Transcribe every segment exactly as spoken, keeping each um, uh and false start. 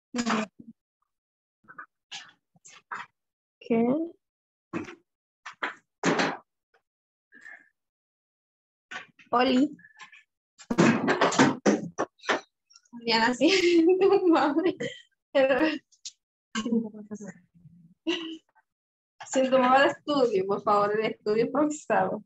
¿Qué? Oli. Ya nací tu madre. Sin tu mamá de estudio, por favor, de estudio improvisado.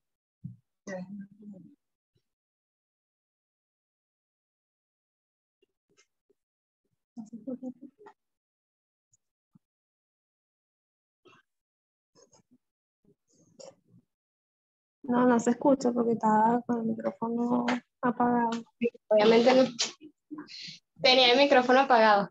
No, no se escucha porque estaba con el micrófono apagado. Obviamente no. Tenía el micrófono apagado.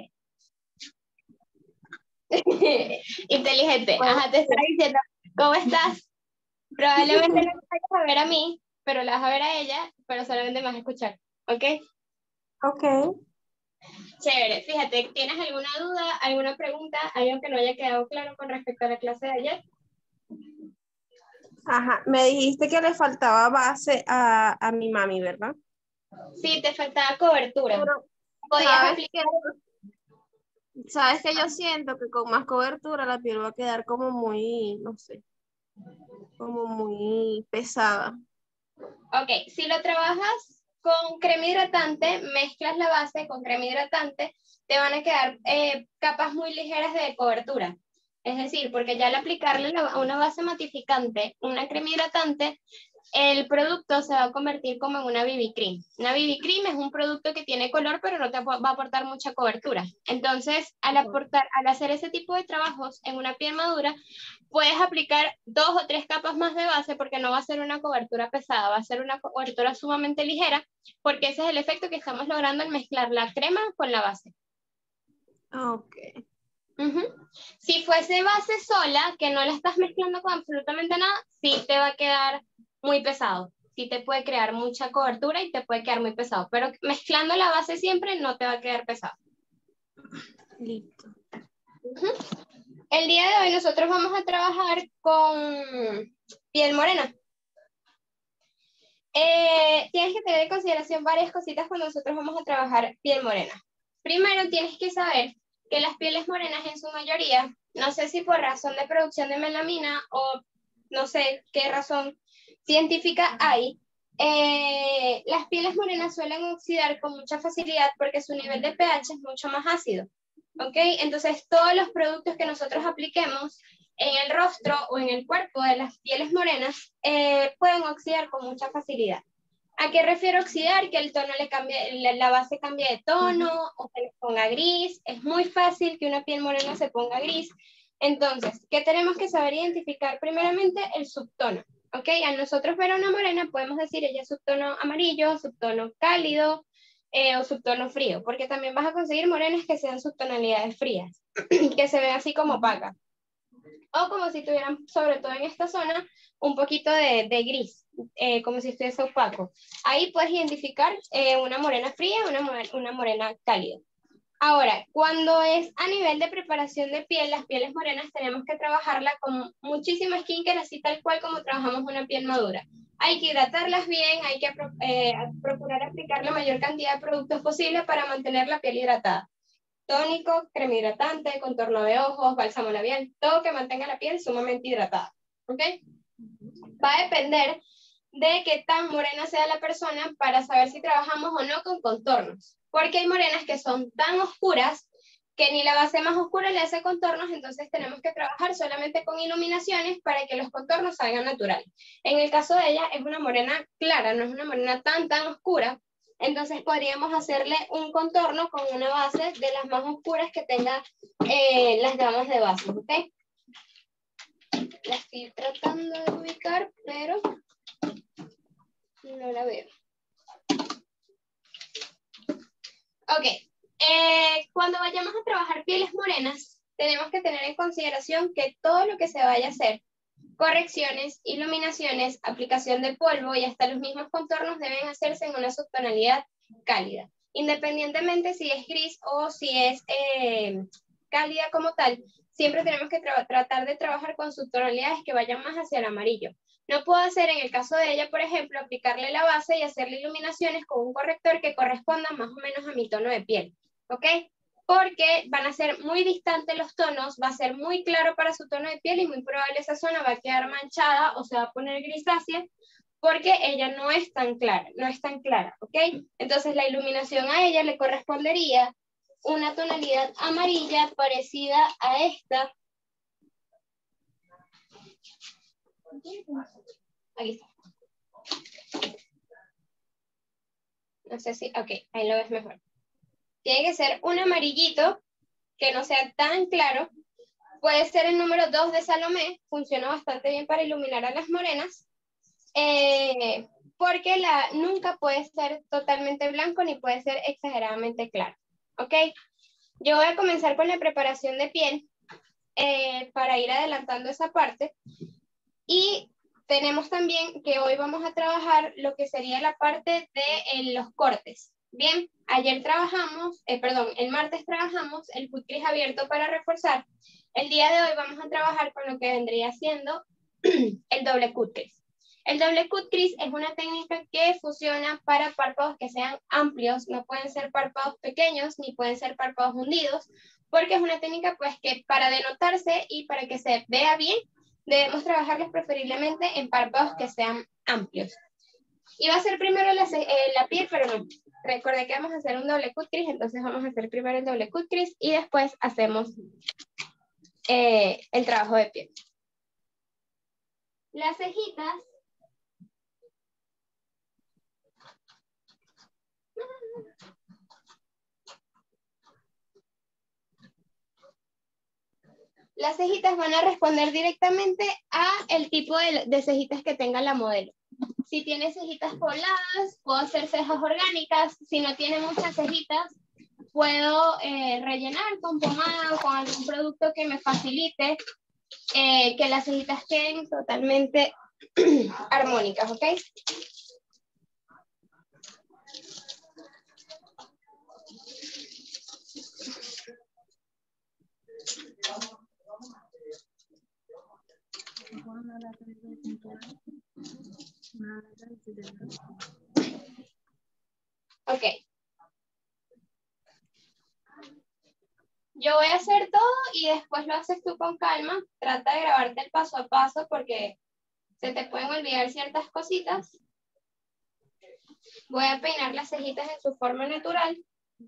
Inteligente. Ajá, te estaba diciendo, ¿cómo estás? Probablemente no me vayas a ver a mí, pero la vas a ver a ella, pero solamente me vas a escuchar. ¿Ok? Ok. Chévere. Fíjate, ¿tienes alguna duda, alguna pregunta, algo que no haya quedado claro con respecto a la clase de ayer? Ajá, me dijiste que le faltaba base a, a mi mami, ¿verdad? Sí, te faltaba cobertura. Pero, Podías ¿sabes aplicar. que, sabes que yo siento que con más cobertura la piel va a quedar como muy, no sé, como muy pesada. Ok, si lo trabajas con crema hidratante, mezclas la base con crema hidratante, te van a quedar eh, capas muy ligeras de cobertura. Es decir, porque ya al aplicarle la, una base matificante, una crema hidratante, el producto se va a convertir como en una B B cream. Una B B cream es un producto que tiene color, pero no te va a aportar mucha cobertura. Entonces, al, aportar, al hacer ese tipo de trabajos en una piel madura, puedes aplicar dos o tres capas más de base porque no va a ser una cobertura pesada, va a ser una cobertura sumamente ligera, porque ese es el efecto que estamos logrando al mezclar la crema con la base. Ok. Uh-huh. Si fuese base sola, que no la estás mezclando con absolutamente nada, sí te va a quedar muy pesado. Sí te puede crear mucha cobertura y te puede quedar muy pesado, pero mezclando la base siempre no te va a quedar pesado. Listo. Uh-huh. El día de hoy nosotros vamos a trabajar con piel morena. Eh, tienes que tener en consideración varias cositas cuando nosotros vamos a trabajar piel morena. Primero tienes que saber que las pieles morenas en su mayoría, no sé si por razón de producción de melamina o no sé qué razón científica hay, eh, las pieles morenas suelen oxidar con mucha facilidad porque su nivel de pH es mucho más ácido. ¿Ok? Entonces todos los productos que nosotros apliquemos en el rostro o en el cuerpo de las pieles morenas eh, pueden oxidar con mucha facilidad. ¿A qué refiero oxidar? Que el tono le cambie, la, la base cambie de tono uh-huh. o se le ponga gris. Es muy fácil que una piel morena se ponga gris. Entonces, ¿qué tenemos que saber identificar? Primeramente, el subtono. ¿Ok? Al nosotros ver a una morena podemos decir ella es subtono amarillo, subtono cálido eh, o subtono frío, porque también vas a conseguir morenas que sean subtonalidades frías, que se ven así como opacas. O como si tuvieran, sobre todo en esta zona, un poquito de, de gris, eh, como si estuviese opaco. Ahí puedes identificar eh, una morena fría y una, una morena cálida. Ahora, cuando es a nivel de preparación de piel, las pieles morenas tenemos que trabajarla con muchísima skincare, así tal cual como trabajamos una piel madura. Hay que hidratarlas bien, hay que eh, procurar aplicar la mayor cantidad de productos posible para mantener la piel hidratada. Tónico, crema hidratante, contorno de ojos, bálsamo labial, todo que mantenga la piel sumamente hidratada. ¿Ok? Va a depender de qué tan morena sea la persona para saber si trabajamos o no con contornos. Porque hay morenas que son tan oscuras que ni la base más oscura le hace contornos, entonces tenemos que trabajar solamente con iluminaciones para que los contornos salgan naturales. En el caso de ella es una morena clara, no es una morena tan tan oscura, entonces podríamos hacerle un contorno con una base de las más oscuras que tenga eh, las gamas de base, ¿ok? La estoy tratando de ubicar, pero no la veo. Ok, eh, cuando vayamos a trabajar pieles morenas, tenemos que tener en consideración que todo lo que se vaya a hacer, correcciones, iluminaciones, aplicación de polvo y hasta los mismos contornos deben hacerse en una subtonalidad cálida. Independientemente si es gris o si es eh, cálida como tal, siempre tenemos que tra tratar de trabajar con subtonalidades que vayan más hacia el amarillo. No puedo hacer en el caso de ella, por ejemplo, aplicarle la base y hacerle iluminaciones con un corrector que corresponda más o menos a mi tono de piel. ¿Ok? porque van a ser muy distantes los tonos, va a ser muy claro para su tono de piel y muy probable esa zona va a quedar manchada o se va a poner grisácea porque ella no es tan clara, no es tan clara, ¿ok? Entonces la iluminación a ella le correspondería una tonalidad amarilla parecida a esta. Aquí está. No sé si, ok, ahí lo ves mejor. Tiene que ser un amarillito que no sea tan claro. Puede ser el número dos de Salomé, funciona bastante bien para iluminar a las morenas, eh, porque la, nunca puede ser totalmente blanco ni puede ser exageradamente claro. ¿Ok? Yo voy a comenzar con la preparación de piel eh, para ir adelantando esa parte. Y tenemos también que hoy vamos a trabajar lo que sería la parte de eh, los cortes. Bien, ayer trabajamos, eh, perdón, el martes trabajamos el cut crease abierto para reforzar. El día de hoy vamos a trabajar con lo que vendría siendo el doble cut crease. El doble cut crease es una técnica que funciona para párpados que sean amplios, no pueden ser párpados pequeños ni pueden ser párpados hundidos, porque es una técnica pues que para denotarse y para que se vea bien, debemos trabajarlos preferiblemente en párpados que sean amplios. Y va a ser primero la, eh, la piel, pero no. Recordé que vamos a hacer un doble cut crease, entonces vamos a hacer primero el doble cut crease y después hacemos eh, el trabajo de piel. Las cejitas. Las cejitas van a responder directamente a el tipo de, de cejitas que tenga la modelo. Si tiene cejitas pobladas, puedo hacer cejas orgánicas. Si no tiene muchas cejitas, puedo eh, rellenar con pomada o con algún producto que me facilite eh, que las cejitas queden totalmente armónicas, ¿ok? Ok. Yo voy a hacer todo y después lo haces tú con calma. Trata de grabarte el paso a paso porque se te pueden olvidar ciertas cositas. Voy a peinar las cejitas en su forma natural.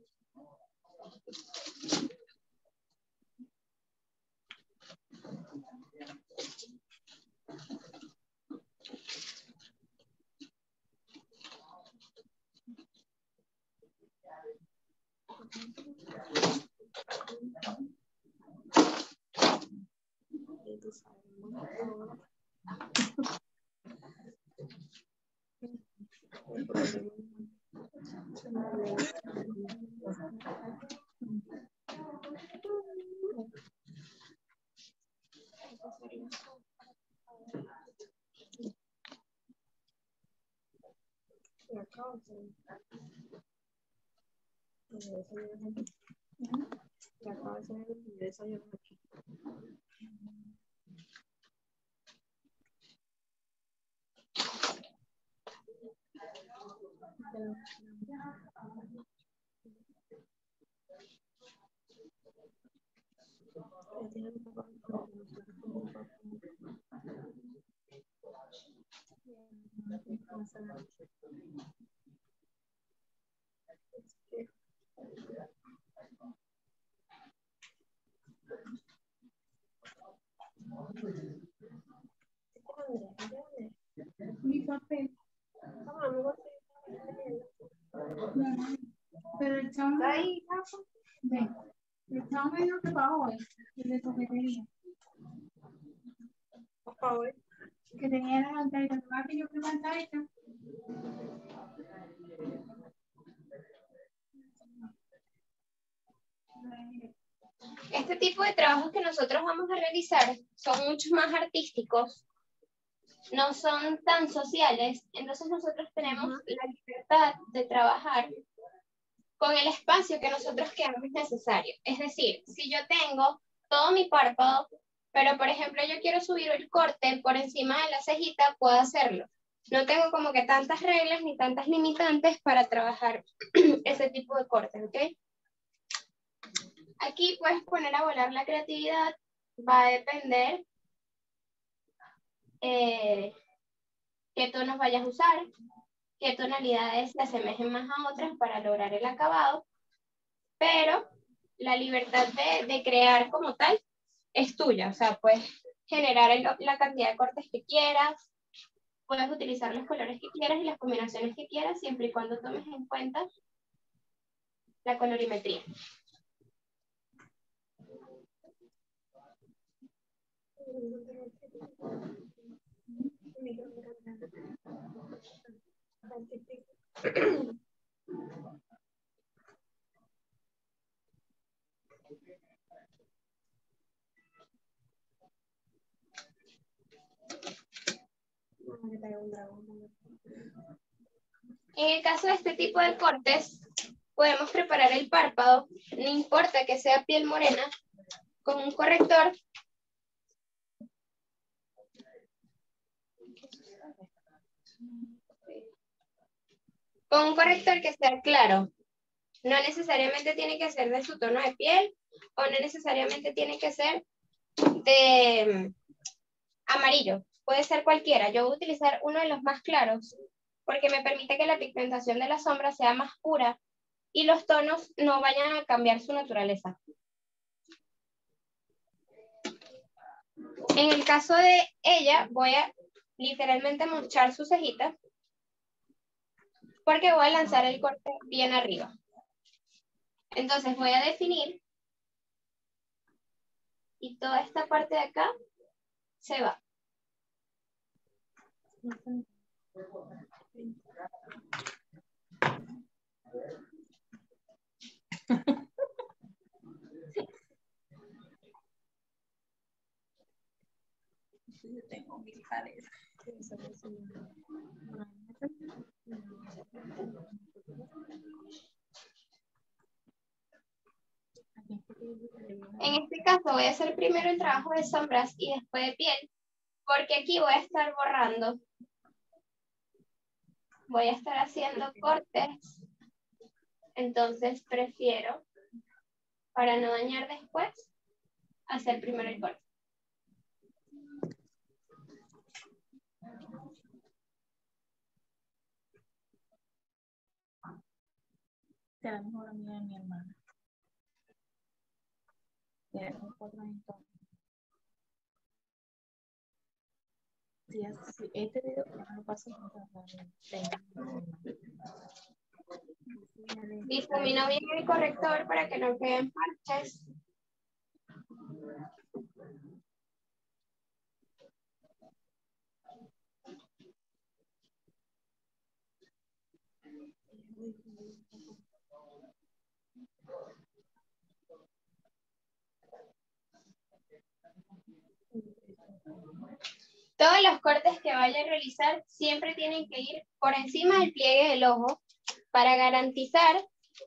Mi papel. Pero el chavo me ahí, ven. El chavo me dijo que para hoy, el de coquetería. Por favor. Que tenía la pantalla, ¿verdad que yo fui pantalla? Este tipo de trabajos que nosotros vamos a realizar son mucho más artísticos, no son tan sociales, entonces nosotros tenemos uh-huh. la libertad de trabajar con el espacio que nosotros creamos necesario. Es decir, si yo tengo todo mi párpado, pero por ejemplo yo quiero subir el corte por encima de la cejita, puedo hacerlo. No tengo como que tantas reglas ni tantas limitantes para trabajar ese tipo de cortes, ¿ok? Aquí puedes poner a volar la creatividad, va a depender eh, qué tonos vayas a usar, qué tonalidades se asemejen más a otras para lograr el acabado, pero la libertad de, de crear como tal es tuya, o sea, puedes generar el, la cantidad de cortes que quieras, puedes utilizar los colores que quieras y las combinaciones que quieras, siempre y cuando tomes en cuenta la colorimetría. En el caso de este tipo de cortes, podemos preparar el párpado, no importa que sea piel morena, con un corrector. Con un corrector que sea claro. No necesariamente tiene que ser de su tono de piel o no necesariamente tiene que ser de amarillo. Puede ser cualquiera. Yo voy a utilizar uno de los más claros porque me permite que la pigmentación de la sombra sea más pura y los tonos no vayan a cambiar su naturaleza. En el caso de ella, voy a literalmente mochar su cejita porque voy a lanzar el corte bien arriba. Entonces voy a definir y toda esta parte de acá se va. Yo tengo mil pares. En este caso voy a hacer primero el trabajo de sombras y después de piel, porque aquí voy a estar borrando. Voy a estar haciendo cortes. Entonces prefiero, para no dañar después, hacer primero el corte. Será la mejor amiga de mi hermana. Tenemos cuatro años. Si hace este video, no lo paso con Difumino bien el corrector para que no queden parches. Todos los cortes que vaya a realizar siempre tienen que ir por encima del pliegue del ojo para garantizar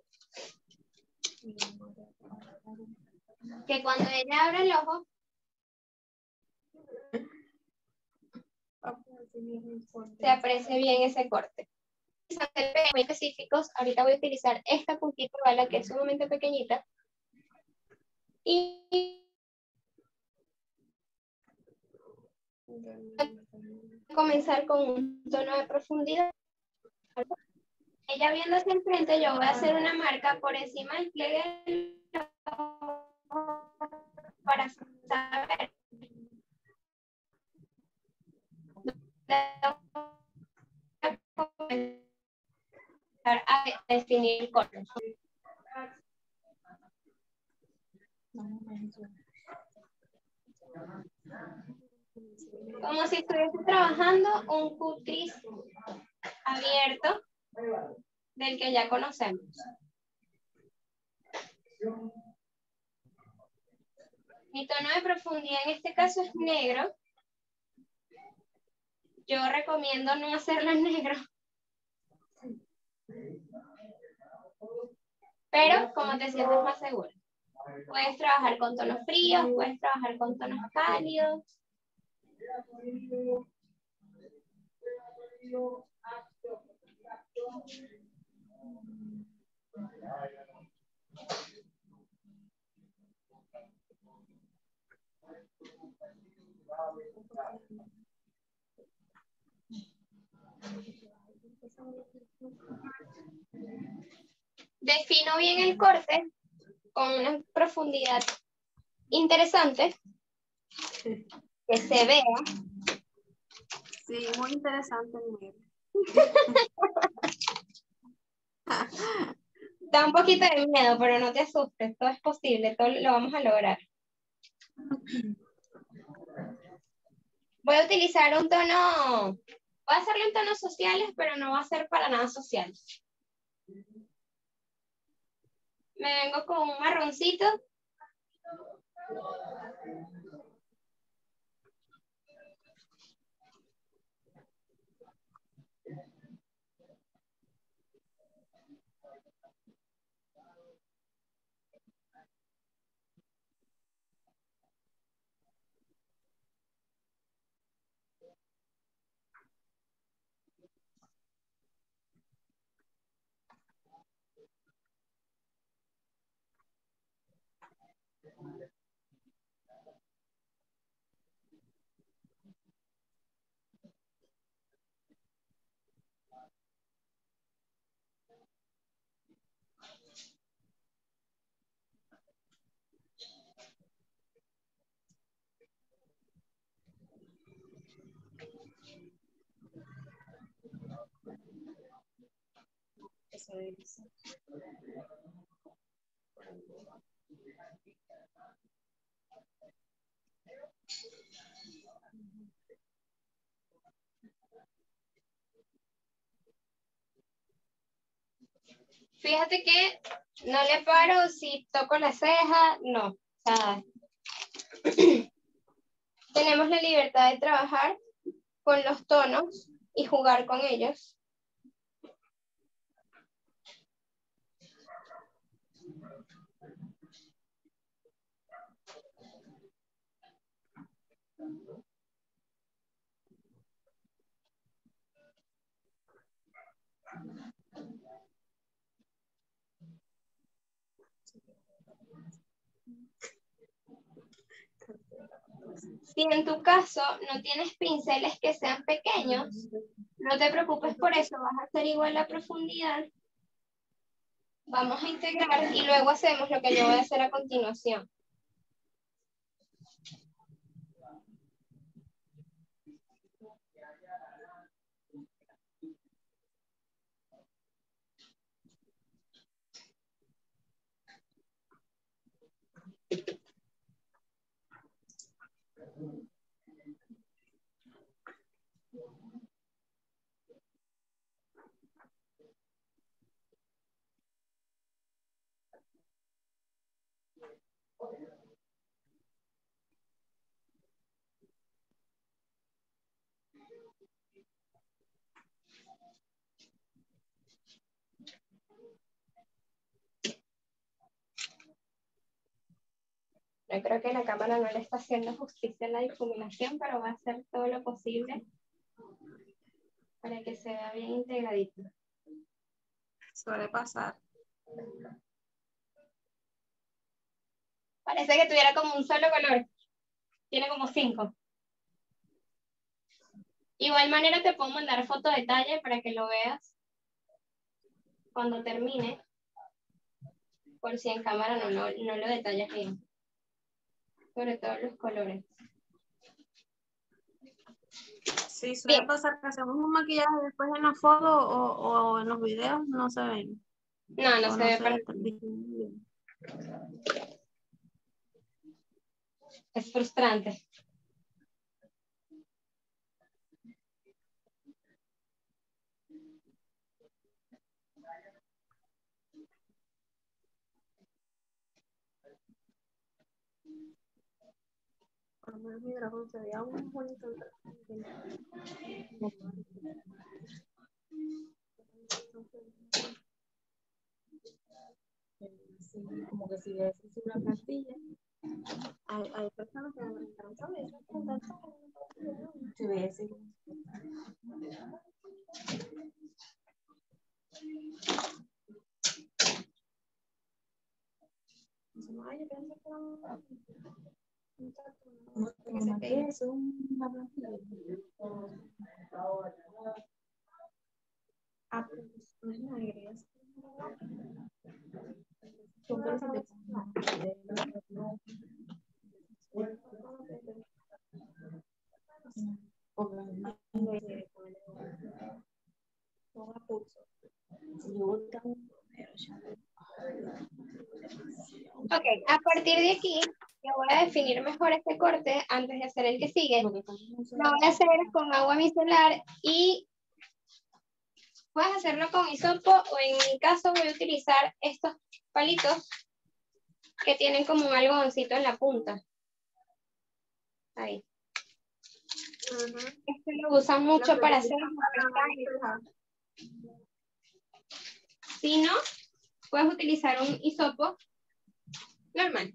que cuando ella abra el ojo se aprecie bien ese corte. Muy específicos, ahorita voy a utilizar esta puntita de bala que es sumamente pequeñita y comenzar con un tono de profundidad. Ella viendo hacia el frente, yo voy a hacer una marca por encima del pliegue para saber a definir el corte. Como si estuviese trabajando un cutris abierto del que ya conocemos. Mi tono de profundidad en este caso es negro. Yo recomiendo no hacerlo en negro. Pero como te sientes más seguro. Puedes trabajar con tonos fríos, puedes trabajar con tonos cálidos. Defino bien el corte con una profundidad interesante, que se vea. Sí, muy interesante. Da un poquito de miedo, pero no te asustes, todo es posible, todo lo vamos a lograr. Voy a utilizar un tono, voy a hacerlo en tonos sociales, pero no va a ser para nada social. Me vengo con un marroncito. Fíjate que no le paro si toco la ceja, no. O sea, tenemos la libertad de trabajar con los tonos y jugar con ellos. Si en tu caso no tienes pinceles que sean pequeños, no te preocupes por eso, vas a hacer igual la profundidad. Vamos a integrar y luego hacemos lo que yo voy a hacer a continuación. Yo creo que la cámara no le está haciendo justicia a la difuminación, pero va a hacer todo lo posible para que se vea bien integradito. Suele pasar. Parece que tuviera como un solo color. Tiene como cinco. Igual manera te puedo mandar foto de detalle para que lo veas cuando termine. Por si en cámara no, no, no lo detallas bien. Sobre todo los colores. Sí, suele Bien. pasar que hacemos un maquillaje después en la foto o, o en los videos no se ven. No, no O se no ve se para... distinguen bien. Es frustrante. Por lo menos mi dragón se veía muy bonito. Sí, como que si es una plantilla. Hay, hay personas que me encantan eso. Se ve así. Ay, yo pienso que no. Que se pegue. Ah, pues, no es una agregas. Ok, a partir de aquí, yo voy a definir mejor este corte antes de hacer el que sigue. Lo voy a hacer con agua micelar y puedes hacerlo con hisopo o en mi caso voy a utilizar estos palitos que tienen como un algodoncito en la punta. Ahí. Uh-huh. Este lo usan mucho para hacer los Si no, puedes utilizar un hisopo normal.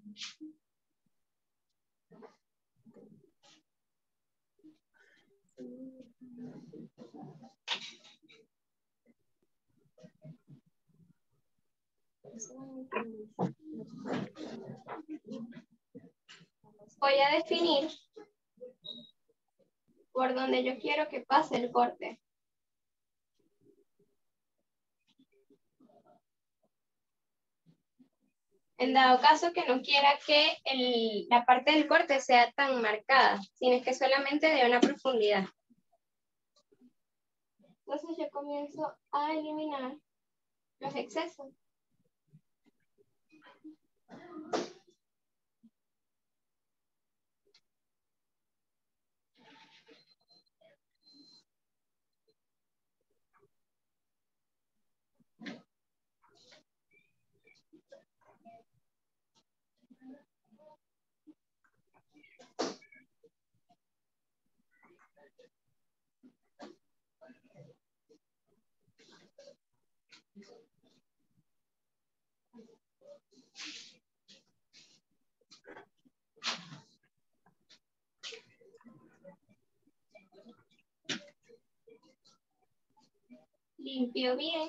Voy a definir por donde yo quiero que pase el corte. En dado caso que no quiera que el, la parte del corte sea tan marcada, sino que solamente de una profundidad. Entonces yo comienzo a eliminar los excesos. Limpio bien.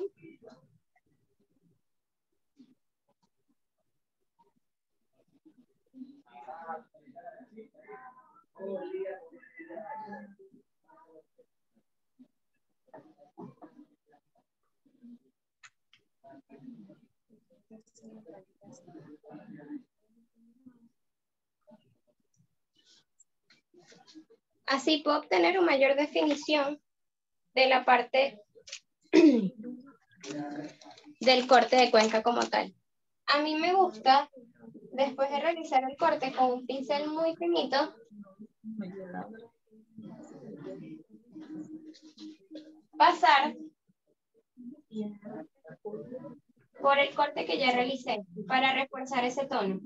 Así puedo obtener una mayor definición de la parte del corte de cuenca como tal. A mí me gusta, después de realizar el corte con un pincel muy finito, pasar por el corte que ya realicé para reforzar ese tono.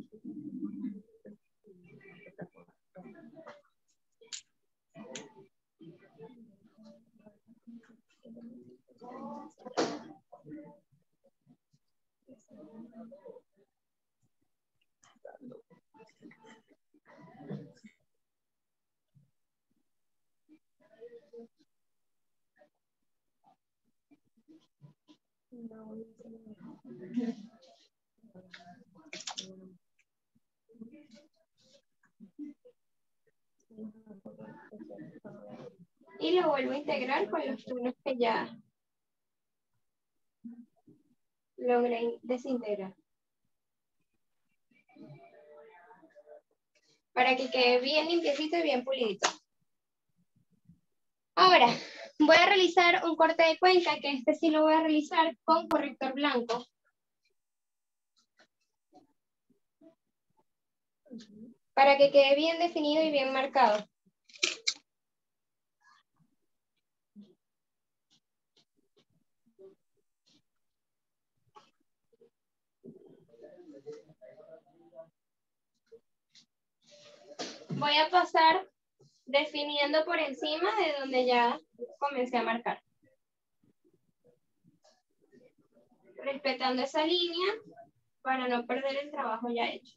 Y lo vuelvo a integrar con los tonos que ya logré desintegrar. Para que quede bien limpiecito y bien pulidito. Ahora, voy a realizar un corte de cuenca, que este sí lo voy a realizar con corrector blanco. Para que quede bien definido y bien marcado. Voy a pasar definiendo por encima de donde ya comencé a marcar. Respetando esa línea para no perder el trabajo ya hecho.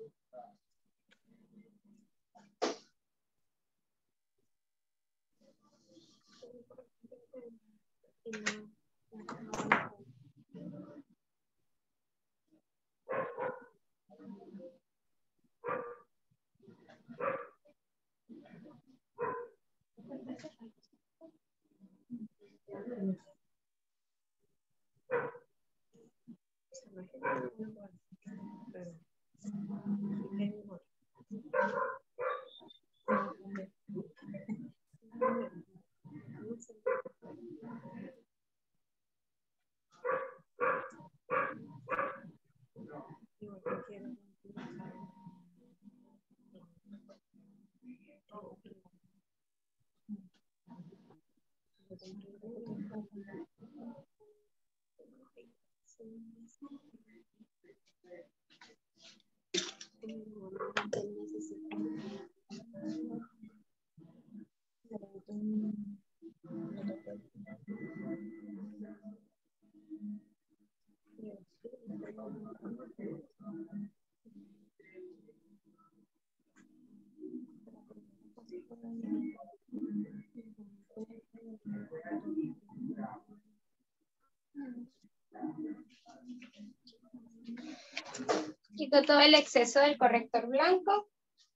Quito todo el exceso del corrector blanco.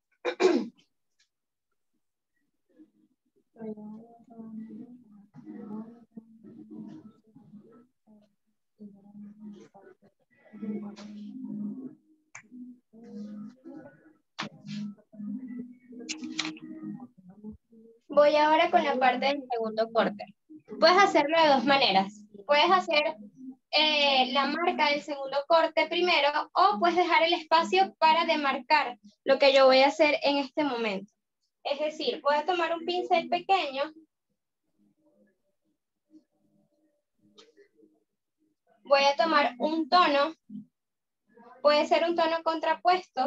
Voy ahora con la parte del segundo corte. Puedes hacerlo de dos maneras. Puedes hacer eh, la marca del segundo corte primero o puedes dejar el espacio para demarcar lo que yo voy a hacer en este momento. Es decir, voy a tomar un pincel pequeño. Voy a tomar un tono. Puede ser un tono contrapuesto.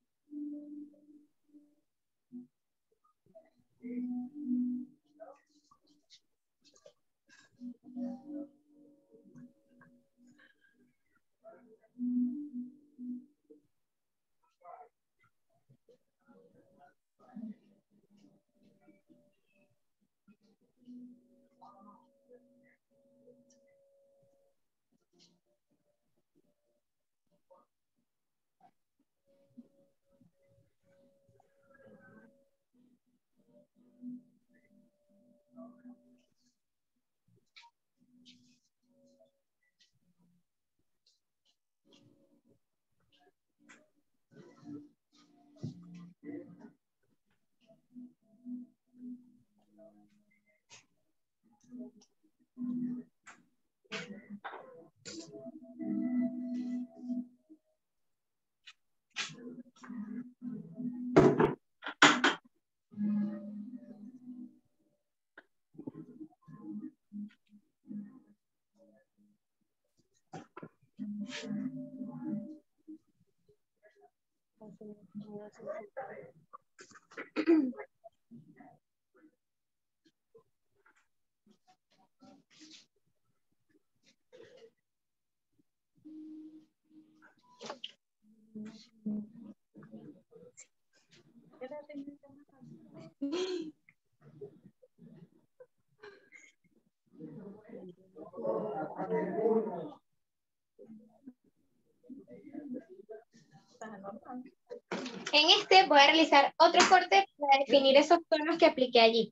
En este voy a realizar otro corte para definir esos tonos que apliqué allí.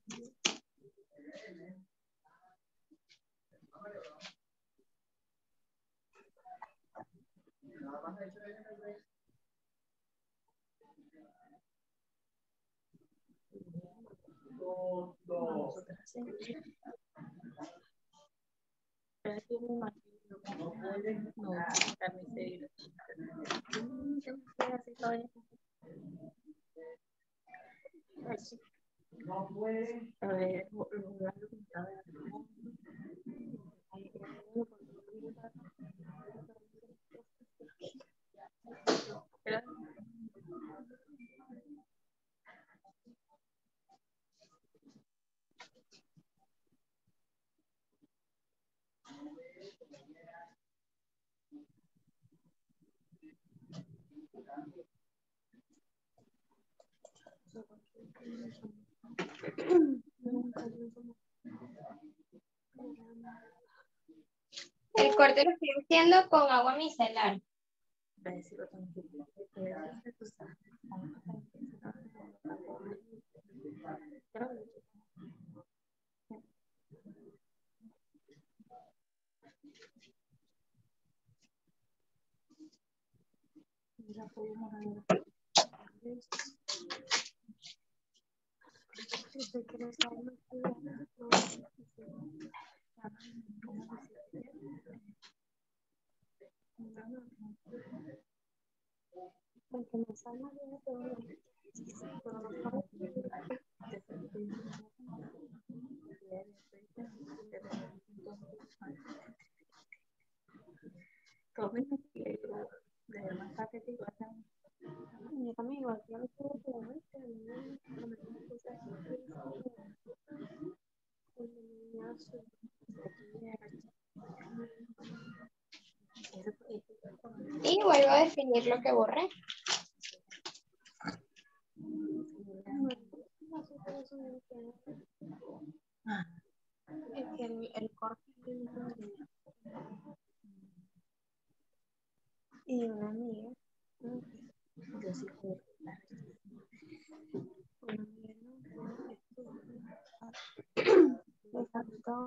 corte lo estoy haciendo con agua micelar. Yo también igual, yo lo quiero probar, pero Y vuelvo a definir lo que borré. es que el, el corte y una amiga, una amiga no, le faltó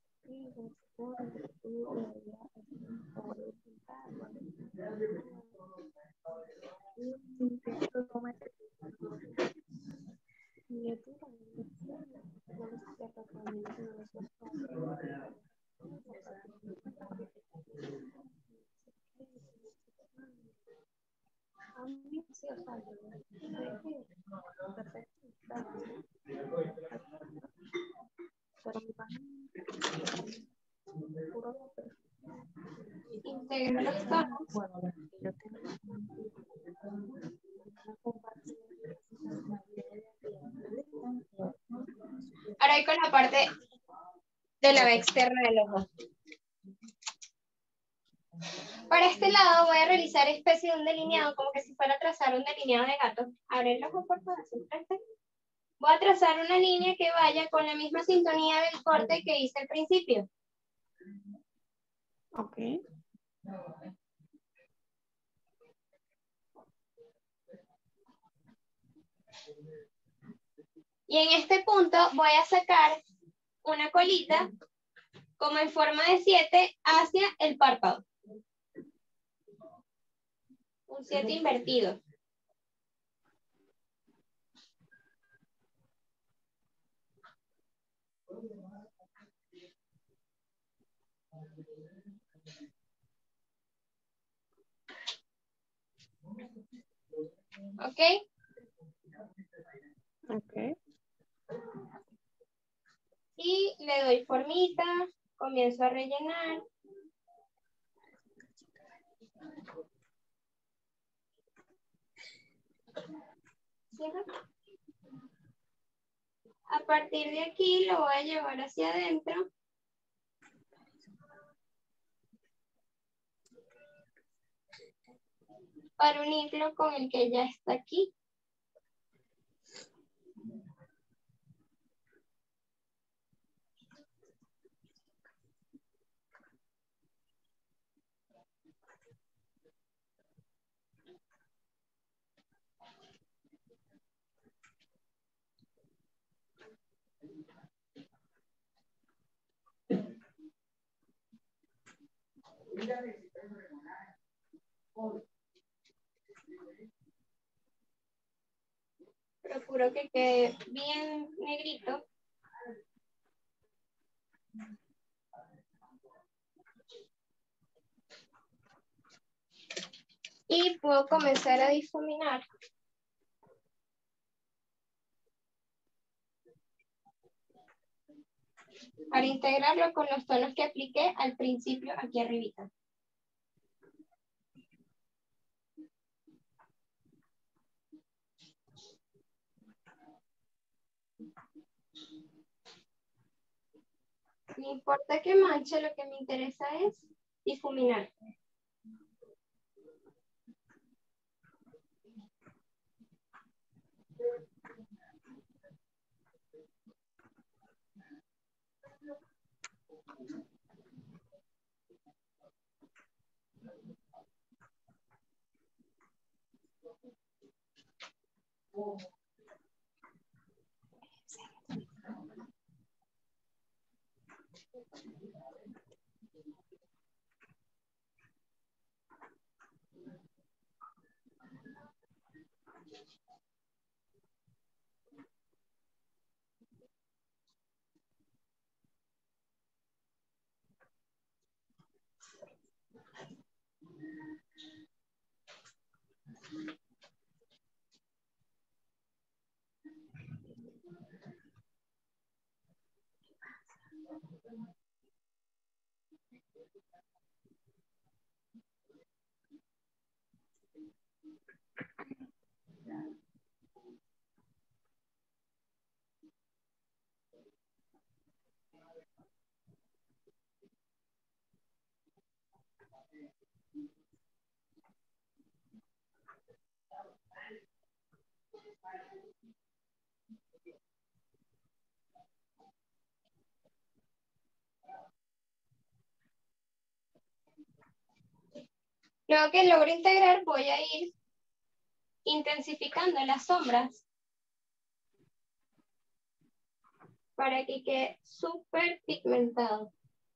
Integro los tonos. Ahora voy con la parte de la B externa del ojo. Para este lado voy a realizar especie de un delineado, como que si fuera a trazar un delineado de gato. Abre el ojo, por favor. Voy a trazar una línea que vaya con la misma sintonía del corte que hice al principio. Ok. Y en este punto voy a sacar una colita como en forma de siete hacia el párpado. Un siete invertido. ¿Ok? Ok. Y le doy formita, comienzo a rellenar. ¿Cierra? A partir de aquí lo voy a llevar hacia adentro. Para unirlo con el que ya está aquí. Procuro que quede bien negrito. Y puedo comenzar a difuminar. Para integrarlo con los tonos que apliqué al principio aquí arribita. No importa que manche, lo que me interesa es difuminar. Luego que logro integrar, voy a ir intensificando las sombras para que quede súper pigmentado.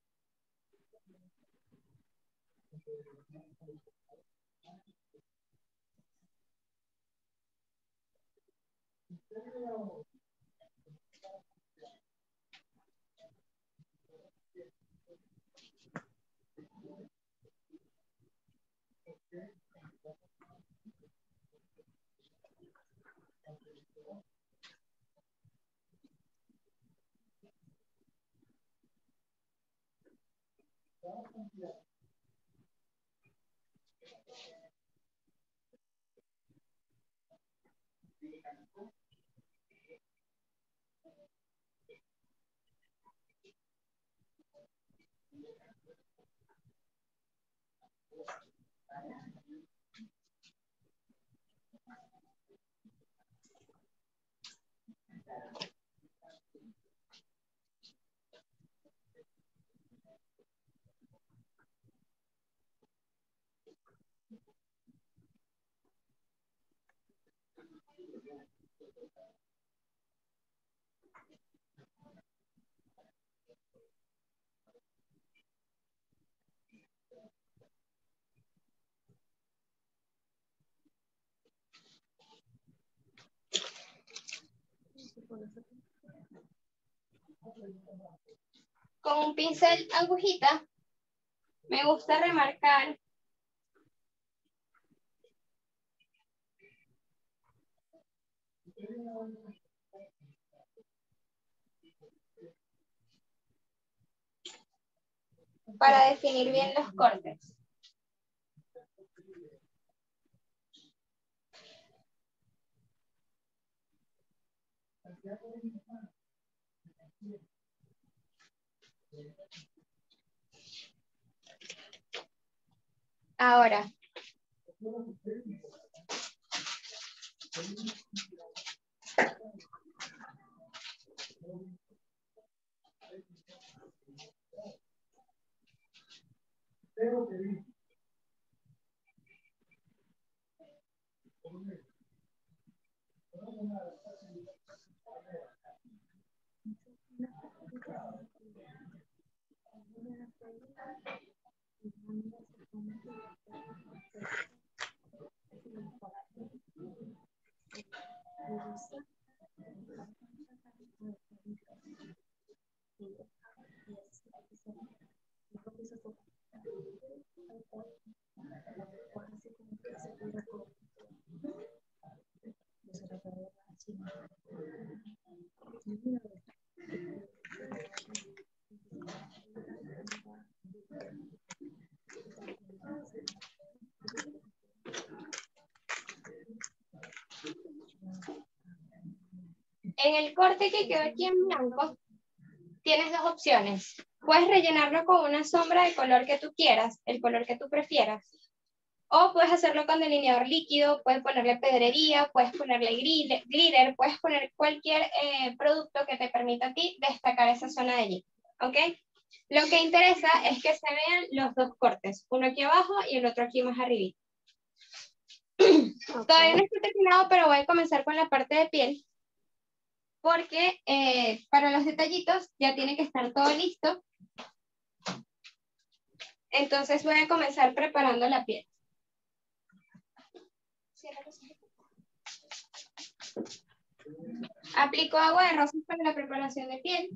Con un pincel agujita, me gusta remarcar para definir bien los cortes. Ahora, en el corte que quedó aquí en blanco, tienes dos opciones. Puedes rellenarlo con una sombra del color que tú quieras, el color que tú prefieras. O puedes hacerlo con delineador líquido, puedes ponerle pedrería, puedes ponerle glitter, puedes poner cualquier eh, producto que te permita a ti destacar esa zona de allí. ¿Ok? Lo que interesa es que se vean los dos cortes, uno aquí abajo y el otro aquí más arriba. Ok. Todavía no está terminado, pero voy a comenzar con la parte de piel. Porque eh, para los detallitos ya tiene que estar todo listo. Entonces voy a comenzar preparando la piel. Aplico agua de rosas para la preparación de piel.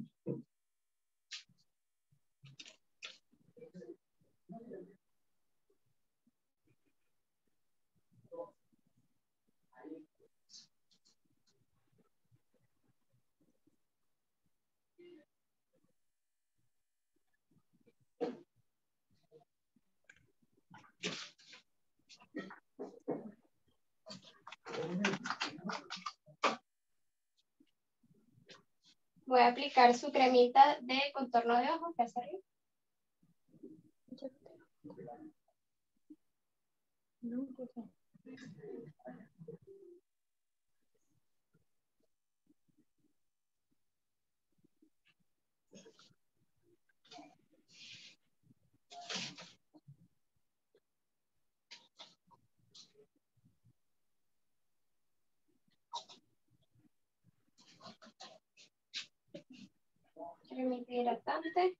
Voy a aplicar su cremita de contorno de ojos que hace arriba. Cremita hidratante.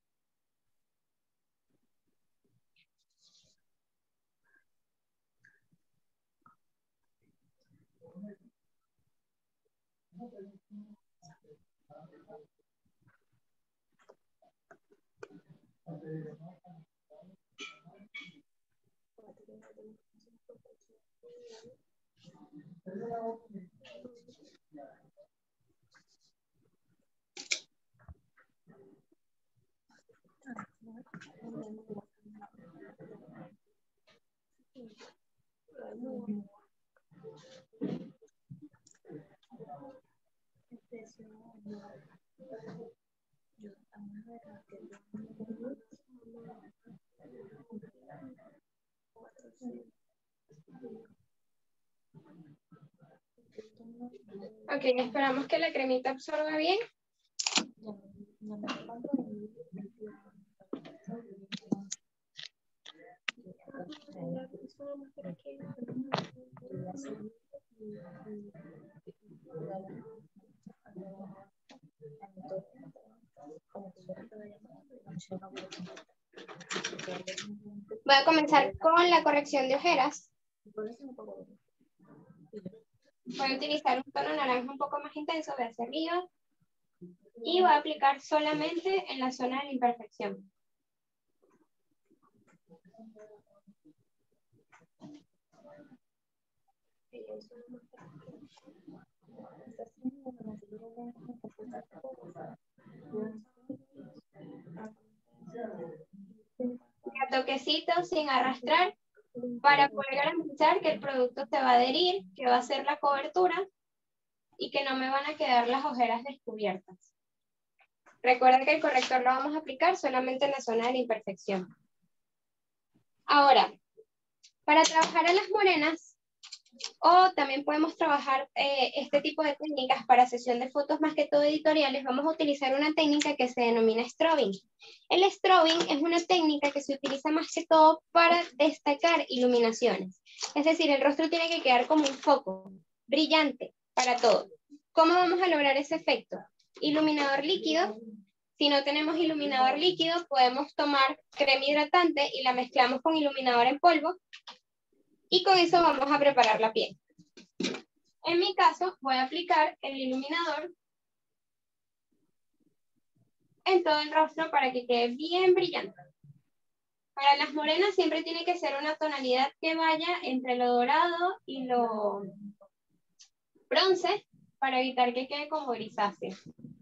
Ok, esperamos que la cremita absorba bien. Voy a comenzar con la corrección de ojeras. Voy a utilizar un tono naranja un poco más intenso de hacia arriba. Y voy a aplicar solamente en la zona de la imperfección. A toquecitos sin arrastrar para poder garantizar que el producto se va a adherir, que va a ser la cobertura y que no me van a quedar las ojeras descubiertas. Recuerda que el corrector lo vamos a aplicar solamente en la zona de la imperfección. Ahora, para trabajar a las morenas, o también podemos trabajar eh, este tipo de técnicas para sesión de fotos más que todo editoriales, vamos a utilizar una técnica que se denomina strobing. El strobing es una técnica que se utiliza más que todo para destacar iluminaciones. Es decir, el rostro tiene que quedar como un foco, brillante para todo. ¿Cómo vamos a lograr ese efecto? Iluminador líquido. Si no tenemos iluminador líquido, podemos tomar crema hidratante y la mezclamos con iluminador en polvo. Y con eso vamos a preparar la piel. En mi caso, voy a aplicar el iluminador en todo el rostro para que quede bien brillante. Para las morenas siempre tiene que ser una tonalidad que vaya entre lo dorado y lo bronce para evitar que quede como grisáceo.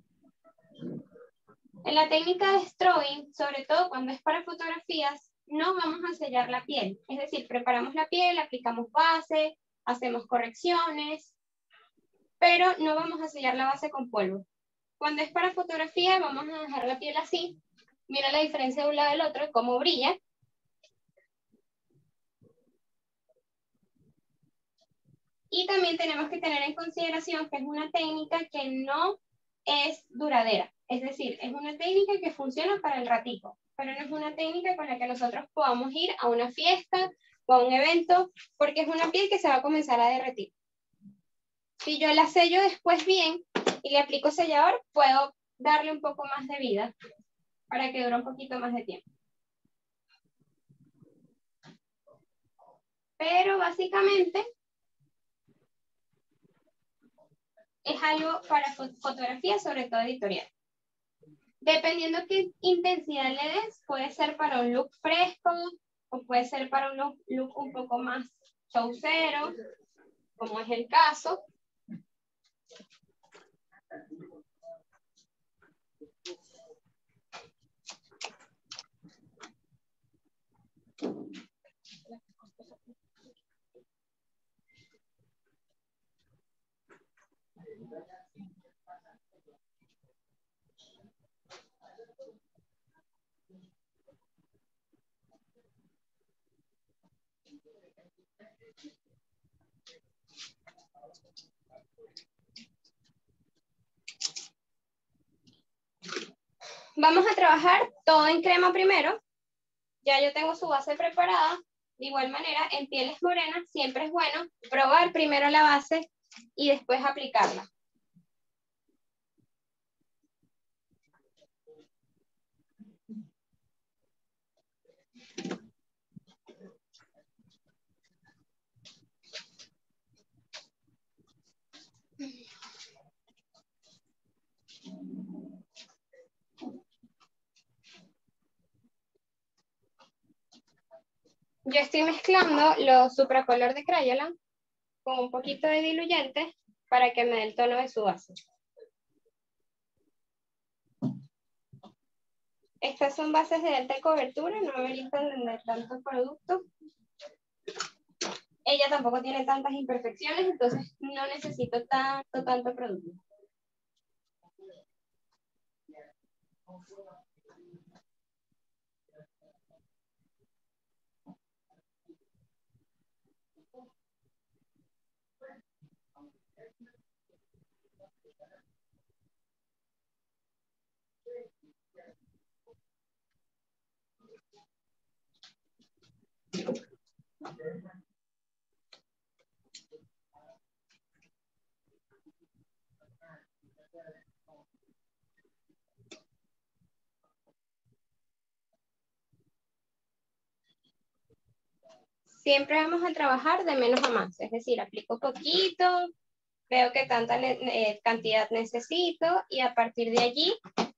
En la técnica de strobing, sobre todo cuando es para fotografías, no vamos a sellar la piel. Es decir, preparamos la piel, aplicamos base, hacemos correcciones, pero no vamos a sellar la base con polvo. Cuando es para fotografía, vamos a dejar la piel así. Mira la diferencia de un lado del otro, cómo brilla. Y también tenemos que tener en consideración que es una técnica que no es duradera. Es decir, es una técnica que funciona para el ratico, pero no es una técnica con la que nosotros podamos ir a una fiesta o a un evento, porque es una piel que se va a comenzar a derretir. Si yo la sello después bien y le aplico sellador, puedo darle un poco más de vida para que dure un poquito más de tiempo. Pero básicamente es algo para fotografía, sobre todo editorial. Dependiendo qué intensidad le des, puede ser para un look fresco o puede ser para un look, look un poco más showcero, como es el caso. Vamos a trabajar todo en crema primero. Ya yo tengo su base preparada. De igual manera, en pieles morenas siempre es bueno probar primero la base y después aplicarla. Yo estoy mezclando los supracolor de Crayola con un poquito de diluyente para que me dé el tono de su base. Estas son bases de alta cobertura, no ameritan de tanto producto. Ella tampoco tiene tantas imperfecciones, entonces no necesito tanto, tanto producto. Siempre vamos a trabajar de menos a más, es decir, aplico poquito, veo que tanta eh, cantidad necesito y a partir de allí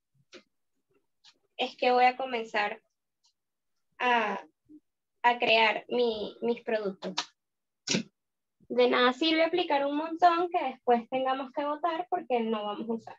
es que voy a comenzar a, a crear mi, mis productos. De nada sirve aplicar un montón que después tengamos que botar porque no vamos a usar.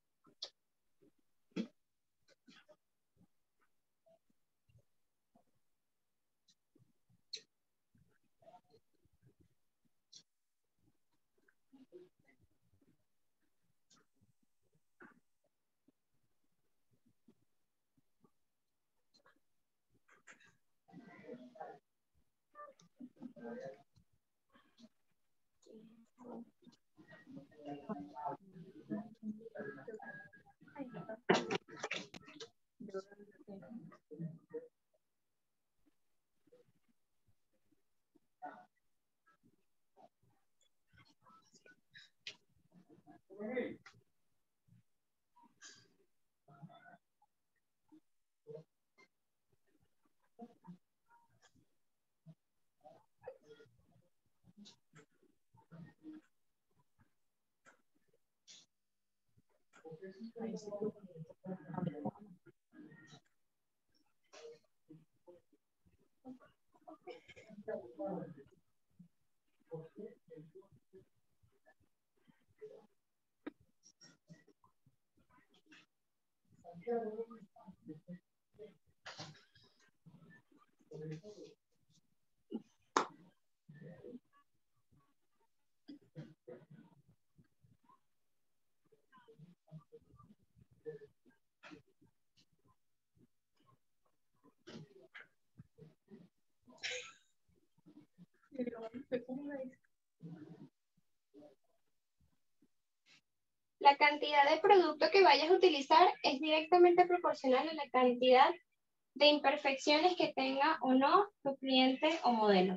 La cantidad de producto que vayas a utilizar es directamente proporcional a la cantidad de imperfecciones que tenga o no tu cliente o modelo.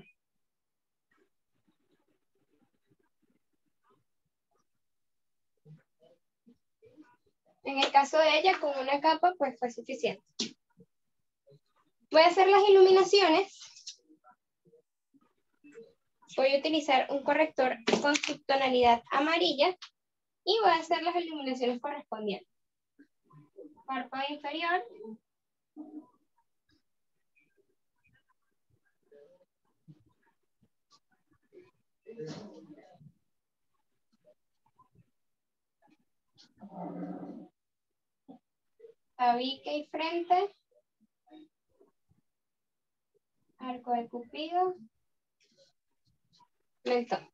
En el caso de ella, con una capa, pues fue suficiente. Voy a hacer las iluminaciones. Voy a utilizar un corrector con subtonalidad amarilla y voy a hacer las iluminaciones correspondientes. Párpado inferior. Tabique y frente. Arco de Cupido. Mentón.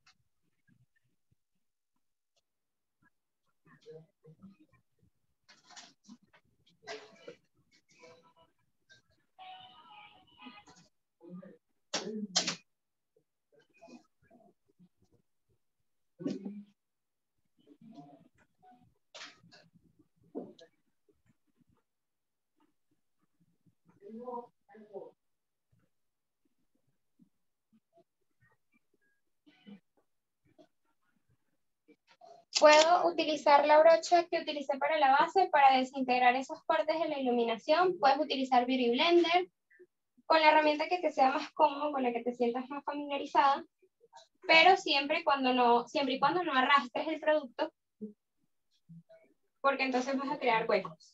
Puedo utilizar la brocha que utilicé para la base para desintegrar esas partes de la iluminación. Puedes utilizar Beauty Blender con la herramienta que te sea más cómodo, con la que te sientas más familiarizada, pero siempre, cuando no, siempre y cuando no arrastres el producto, porque entonces vas a crear huecos.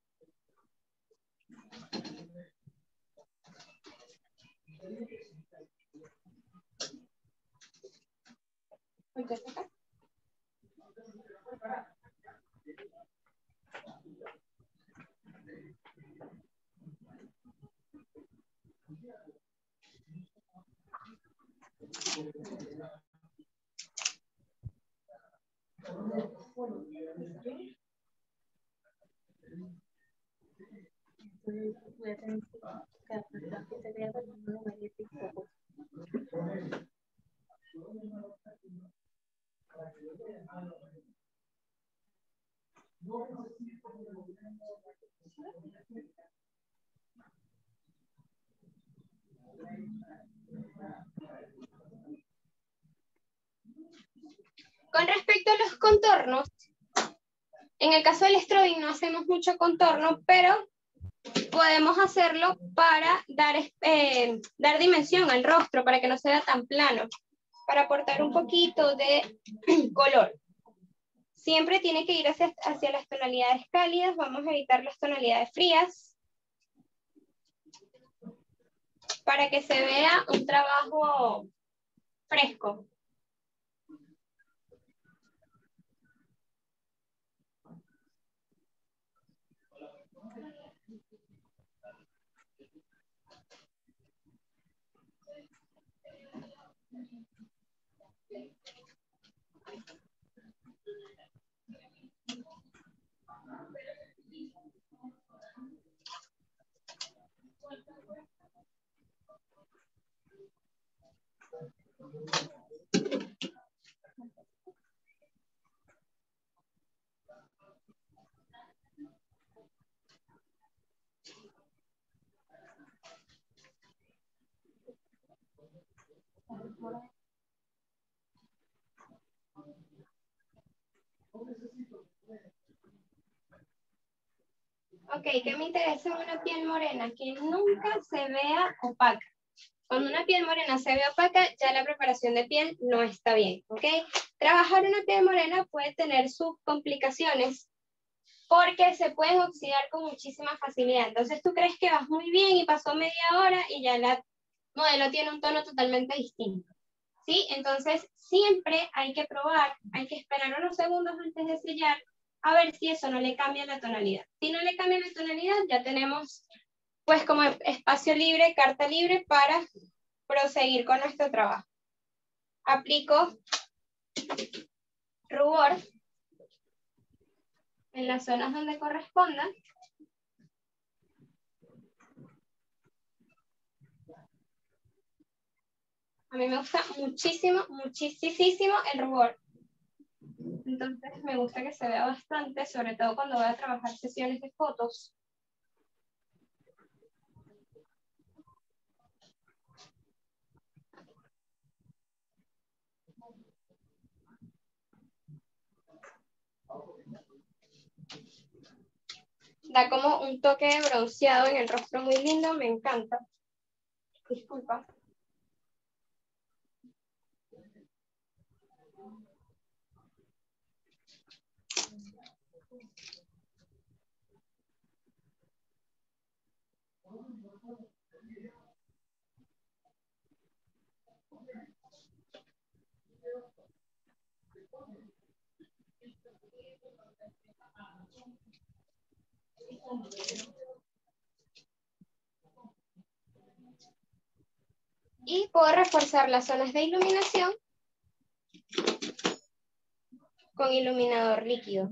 Acá. Voy a tener que apretar que te vea porque no lo voy a decir poco. Con respecto a los contornos, en el caso del strobing no hacemos mucho contorno, pero podemos hacerlo para dar, eh, dar dimensión al rostro, para que no sea tan plano, para aportar un poquito de color. Siempre tiene que ir hacia, hacia las tonalidades cálidas. Vamos a evitar las tonalidades frías, para que se vea un trabajo fresco. Ok, ¿qué me interesa en una piel morena? Que nunca se vea opaca. Cuando una piel morena se ve opaca, ya la preparación de piel no está bien, ¿ok? Trabajar una piel morena puede tener sus complicaciones porque se pueden oxidar con muchísima facilidad. Entonces tú crees que vas muy bien y pasó media hora y ya la modelo tiene un tono totalmente distinto, ¿sí? Entonces siempre hay que probar, hay que esperar unos segundos antes de sellar a ver si eso no le cambia la tonalidad. Si no le cambia la tonalidad, ya tenemos pues como espacio libre, carta libre para proseguir con nuestro trabajo. Aplico rubor en las zonas donde corresponda. A mí me gusta muchísimo, muchísimo el rubor. Entonces me gusta que se vea bastante, sobre todo cuando voy a trabajar sesiones de fotos. Da como un toque de bronceado en el rostro muy lindo, me encanta. Disculpa. Y puedo reforzar las zonas de iluminación con iluminador líquido.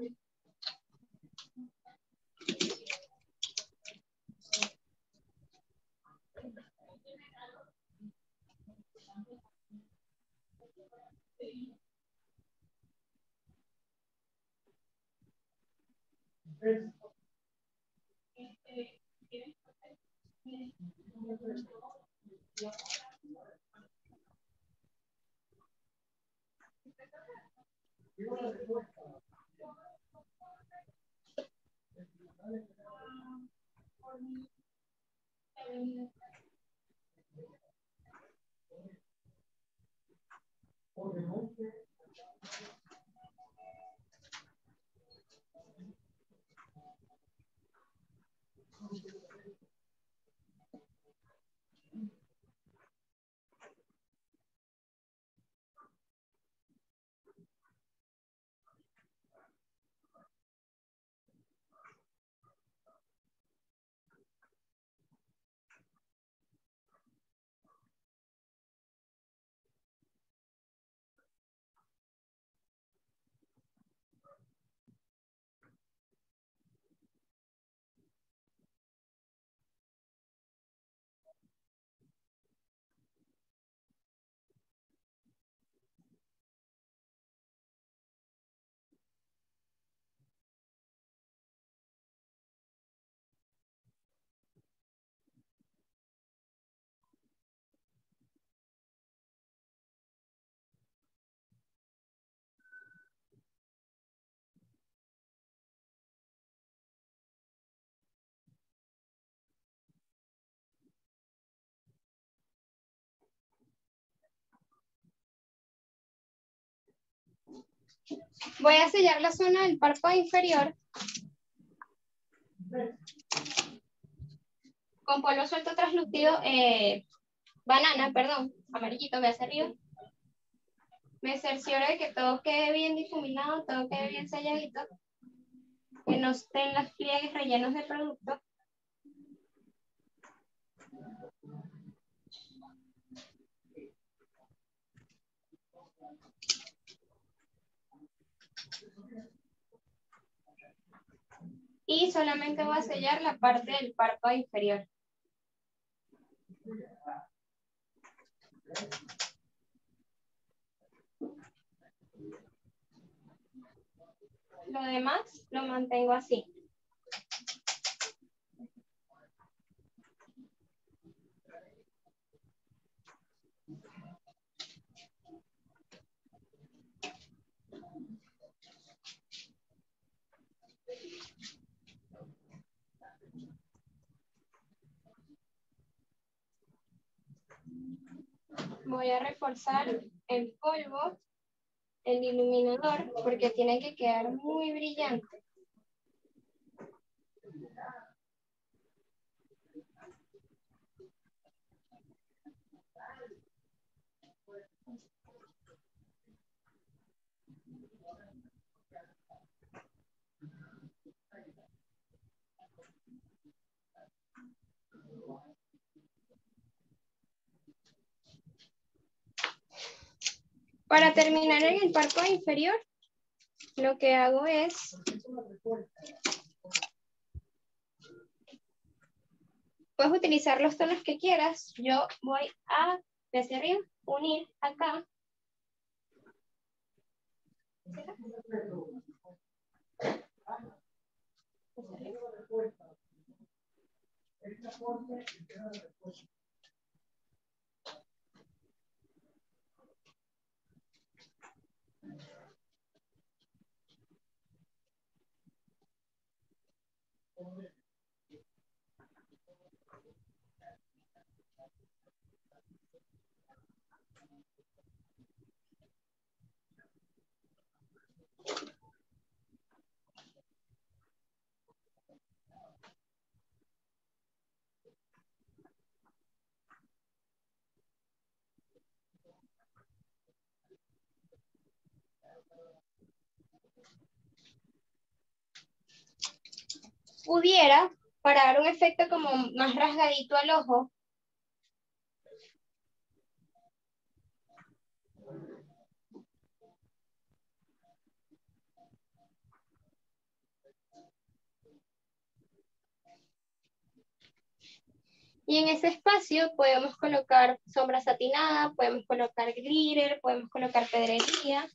Voy a sellar la zona del párpado inferior con polvo suelto translúcido, eh, banana, perdón, amarillito, ve hacia arriba. Me cercioro de que todo quede bien difuminado, todo quede bien selladito, que no estén los pliegues rellenos de producto. Y solamente voy a sellar la parte del párpado inferior. Lo demás lo mantengo así. Voy a reforzar el polvo, el iluminador, porque tiene que quedar muy brillante. Para terminar en el párpado inferior, lo que hago es puedes utilizar los tonos que quieras. Yo voy a, de hacia arriba, unir acá. Pudiera, para dar un efecto como más rasgadito al ojo, y en ese espacio podemos colocar sombra satinada, podemos colocar glitter, podemos colocar pedrería.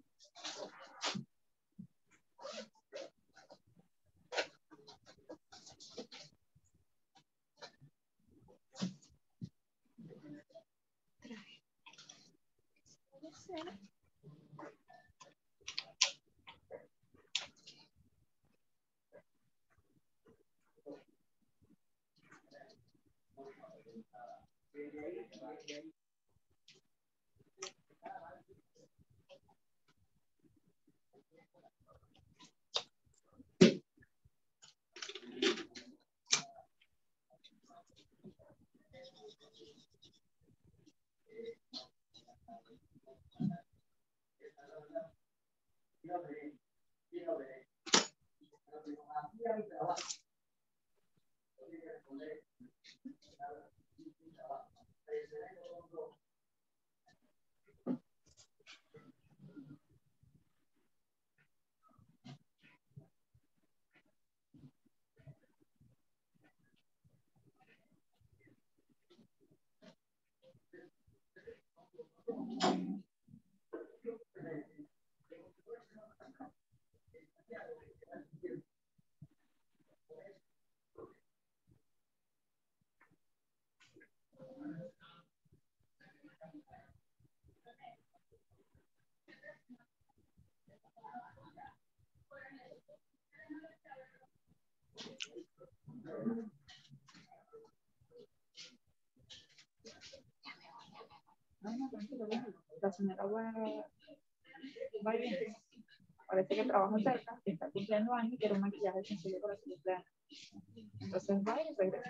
No, no, tranquilo, déjalo. La señora va, va bien. Parece que trabaja cerca, que está cumpliendo años y quiere un maquillaje sencillo para su cumpleaños. Entonces va y regresa.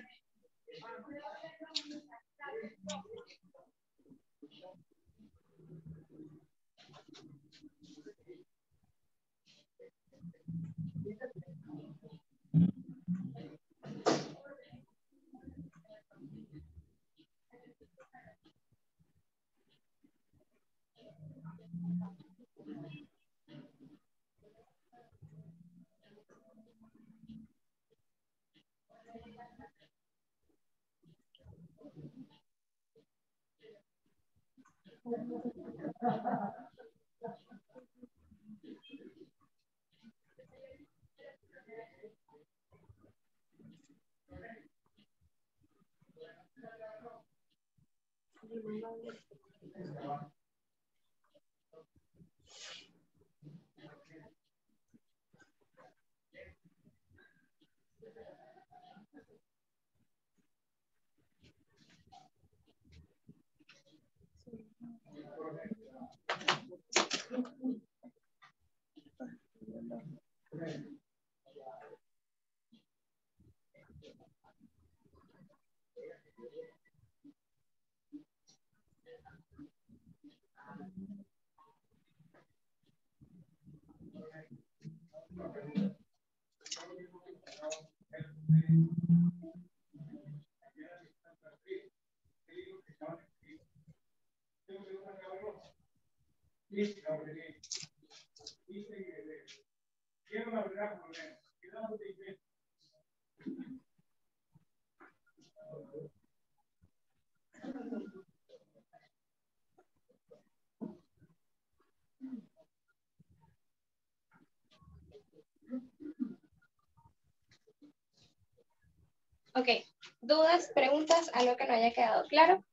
Ok, dudas, preguntas, algo que no haya quedado claro.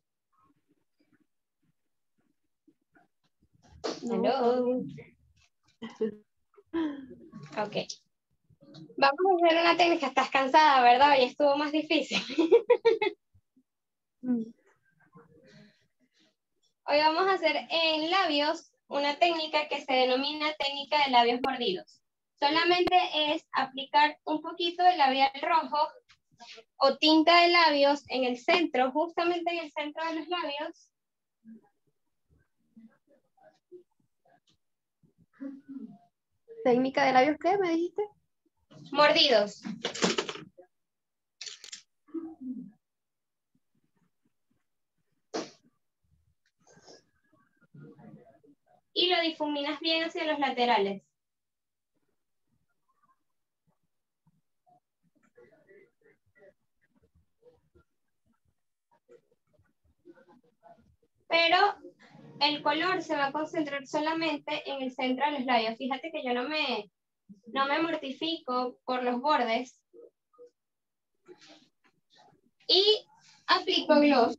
Hello. Ok. Vamos a hacer una técnica. Estás cansada, ¿verdad? Hoy estuvo más difícil. Hoy vamos a hacer en labios una técnica que se denomina técnica de labios mordidos. Solamente es aplicar un poquito de labial rojo o tinta de labios en el centro, justamente en el centro de los labios. ¿Técnica de labios qué me dijiste? Mordidos. Y lo difuminas bien hacia los laterales. Pero el color se va a concentrar solamente en el centro de los labios. Fíjate que yo no me, no me mortifico por los bordes. Y aplico gloss.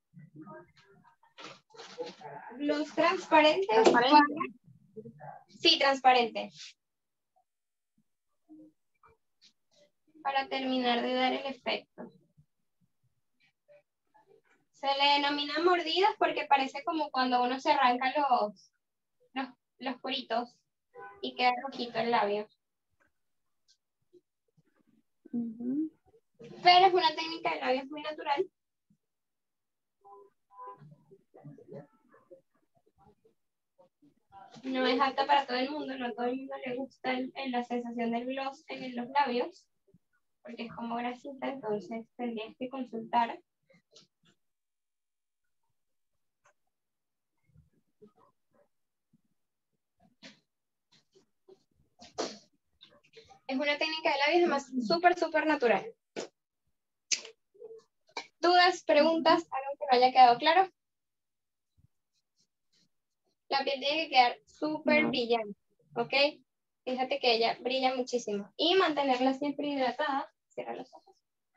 Gloss transparente. Transparente. Para... Sí, transparente. Para terminar de dar el efecto. Se le denomina mordidas porque parece como cuando uno se arranca los, los, los poritos y queda rojito el labio. Uh-huh. Pero es una técnica de labios muy natural. No es apta para todo el mundo, no a todo el mundo le gusta el, el, la sensación del gloss en los labios, porque es como grasita, entonces tendrías que consultar. Es una técnica de labios además súper, súper natural. ¿Dudas, preguntas, algo que no haya quedado claro? La piel tiene que quedar súper No. brillante, ¿ok? Fíjate que ella brilla muchísimo. Y mantenerla siempre hidratada. Cierra los ojos.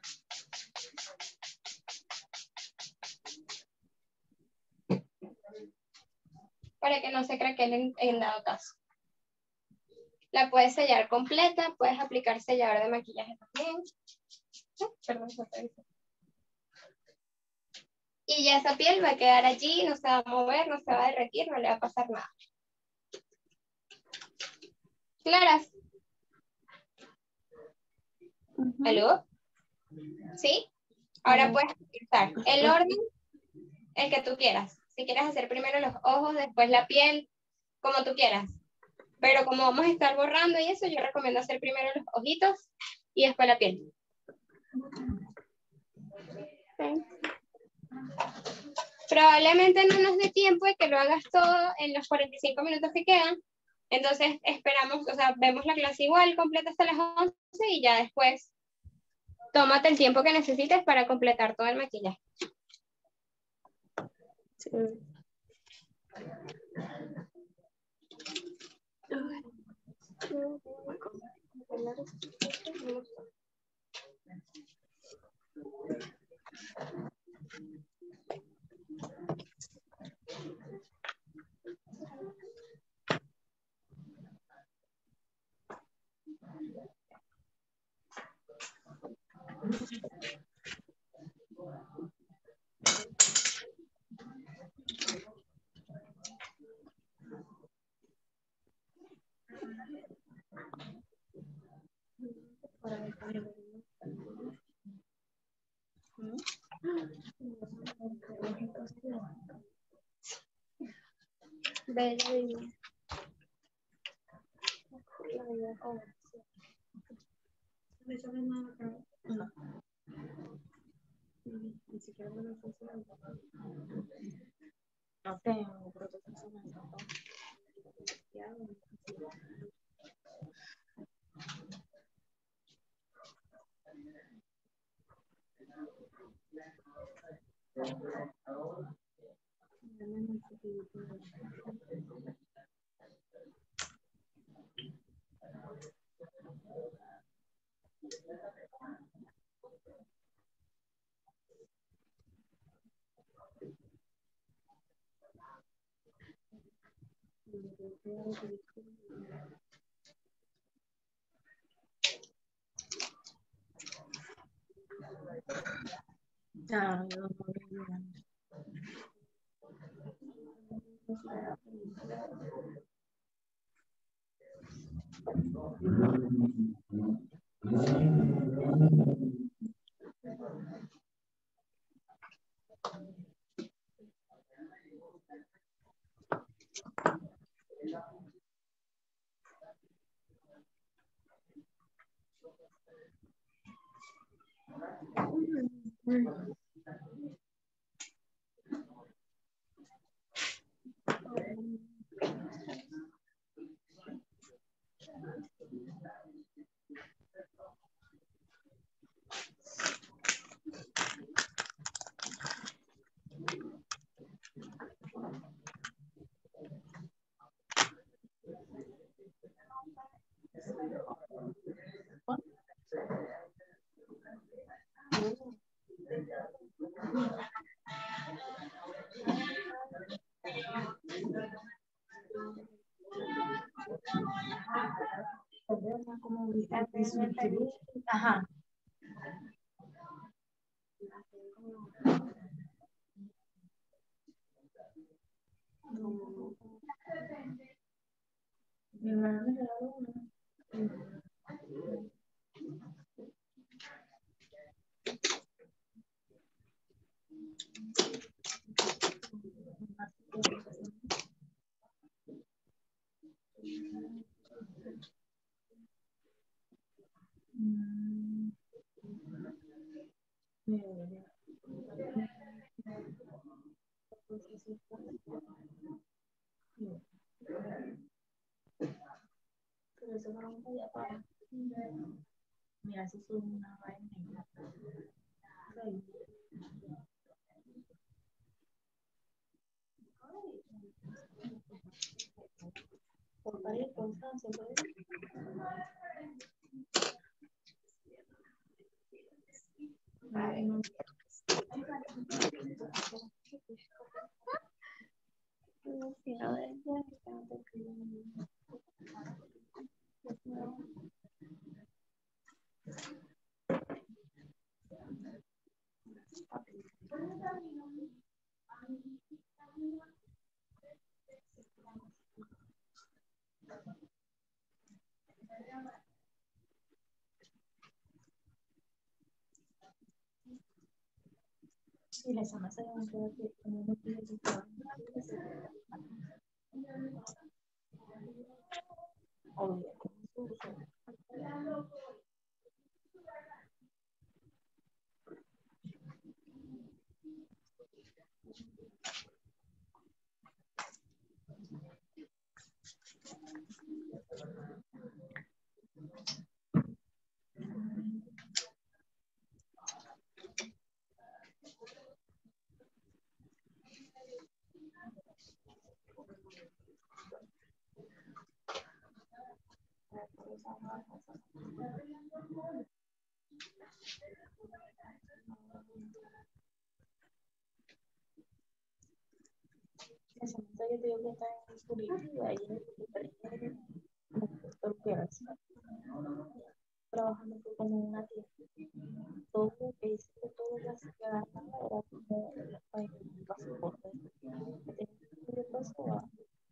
Para que no se craquele en, en dado caso. La puedes sellar completa, puedes aplicar sellador de maquillaje también. Perdón, no te aviso. Y ya esa piel va a quedar allí, no se va a mover, no se va a derretir, no le va a pasar nada. ¿Claras? Uh-huh. ¿Aló? ¿Sí? Ahora Uh-huh. puedes utilizar el orden, el que tú quieras. Si quieres hacer primero los ojos, después la piel, como tú quieras. Pero como vamos a estar borrando y eso, yo recomiendo hacer primero los ojitos y después la piel. Okay. Probablemente no nos dé tiempo de que lo hagas todo en los cuarenta y cinco minutos que quedan. Entonces esperamos, o sea, vemos la clase igual, completa hasta las once y ya después tómate el tiempo que necesites para completar todo el maquillaje. Sí. Bella, bella. No. Ni siquiera me lo funcionan. No tengo protección. Ya, yo no puedo llegar. Ajá. Mi hermana me regaló una. Mm. Pero eso no lo voy a pagar. Mira, si es una vaina. Por París, por Francia, por ahí. Y les amas a un que como no tiene que estar. Obvio, como su esa mensaje te digo que está en Curitiba y es porque trabajando fue como una tía. Todo lo que hice, todo lo que era como el pasaporte. ¿Qué pasó?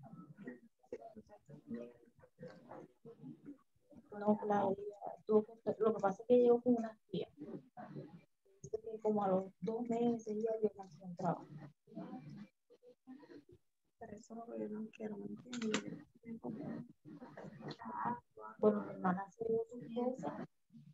No, Claudia, tuvo que, lo que pasa es que llegó con una tía. Como a los dos meses ya había concentrado. Pero eso no lo no quiero, ¿me entiendes? Bueno, mi hermana se dio su pieza.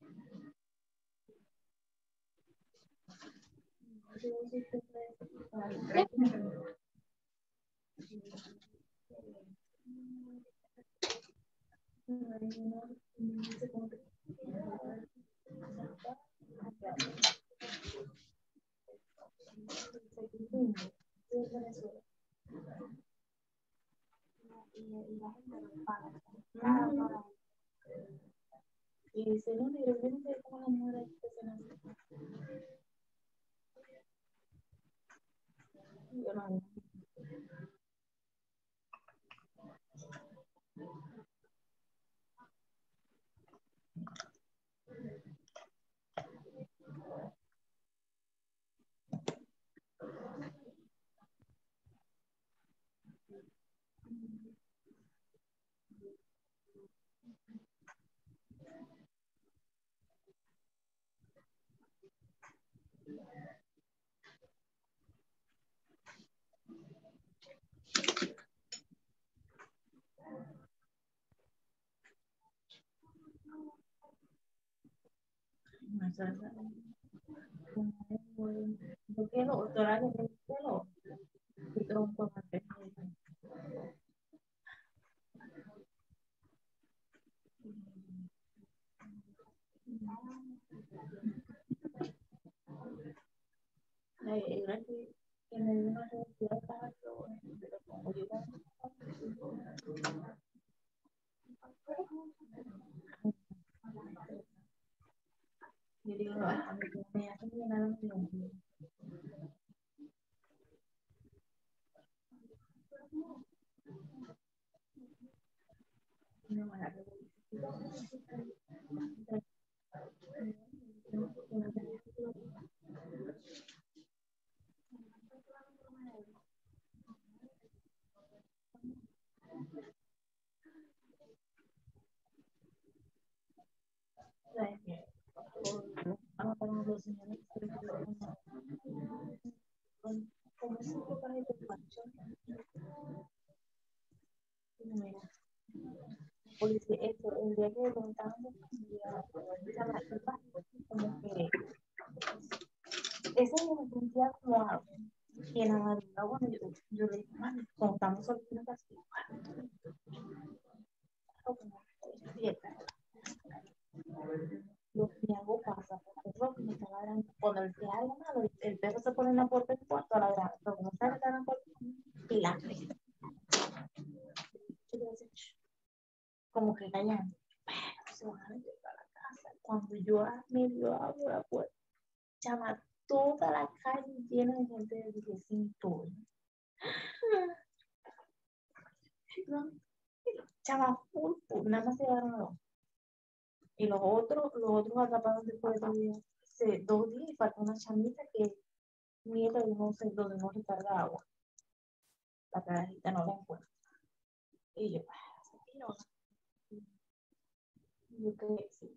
Y se no, de repente como la mujer que se nace. Yo no. No, Yo quiero otra que me quiero. Y tronco antes. Hay una que que me dio una necesidad de trabajo, pero como yo yo digo, a mí me hace llenar un millón. No me la como es un poco de despacho, mira, porque eso, el día que lo estábamos como que esa me sentía como algo. Y en la madrugada, bueno, yo, yo le dije, mami, como estamos soliehos así, lo que hago pasa, porque el rock me está ladrando. Cuando él se algo malo, el, el perro se pone en la puerta del cuarto a ladrar, pero como sale de la puerta, y la como que callando, pero se van a meter a la casa. Cuando yo medio abro la puerta, llama toda la calle llena de gente de viejecito. Chava, full, full, nada más se llevaron dos. Y los otros, los otros atrapados después de hace dos días y falta una chamita que nieta de no sé dónde no recarga agua. La carajita no la encuentra. Y yo, no. Yo creo que sí.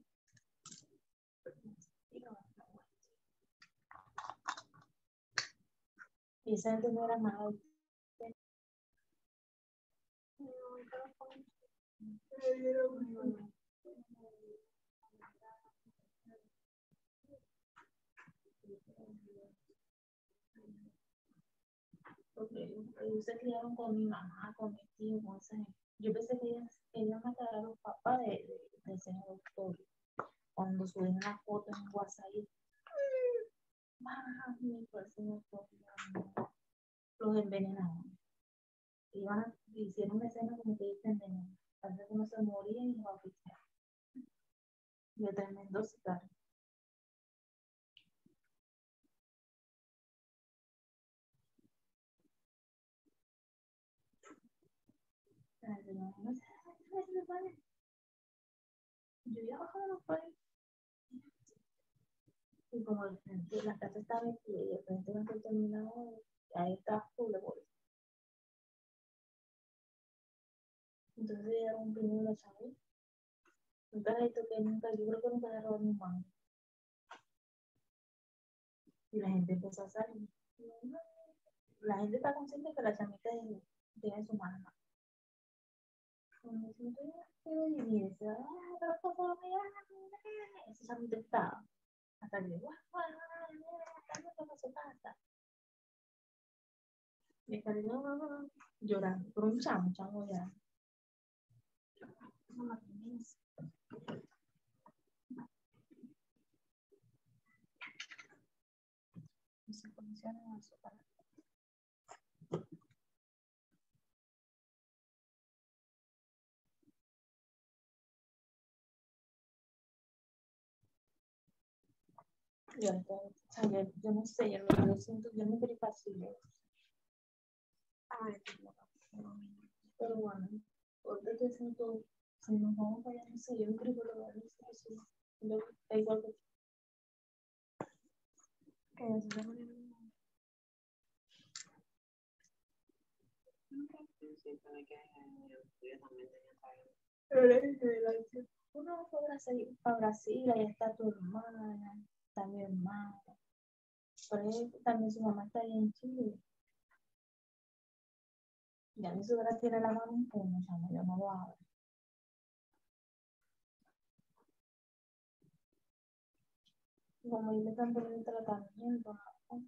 Y esa gente no era nada. Porque ellos se criaron con mi mamá, con mi tío, con esa gente. Yo pensé que ellas querían matar a los papás de, de, de ese doctor. Cuando subieron la foto en WhatsApp, mami, por ese doctor, los envenenaron. Iban a, hicieron una escena como que ellos se envenenaron. Parece que no se morían y los oficiales. Y el tremendo sicario. Yo ya bajaba los pares. Y como el frente, la casa estaba vestida y el frente no se terminaba, ahí estaba full de bolsa. Entonces era un primo de la chava. Un perrito que nunca, yo creo que nunca le robó ni un mango. Y la gente empezó a salir. La gente está consciente que la chamita tiene su mano. Cuando se me y dice, ah, pero pasó, mira, esa chamita estaba. Hasta que, guau, guau, guau, guau, su casa. Me cariñó, llorando, por un chamo, chamo ya. No se funciona eso para. Yo, yo, yo no sé, yo, yo siento, yo no quería fácil. Ay, pero bueno, ahorita te siento, si nos vamos para allá, no sé, yo no creo que lo voy a decir así. Yo, da igual que. Que ya se va a poner. Uno fue a Brasil, a Brasil, ahí está tu hermana, está mi hermana. Por ahí también su mamá está ahí en Chile. Ya mi suegra tiene la mano un puño, chamo, yo no lo abro. como ahí le están poniendo tratamiento, ¿no?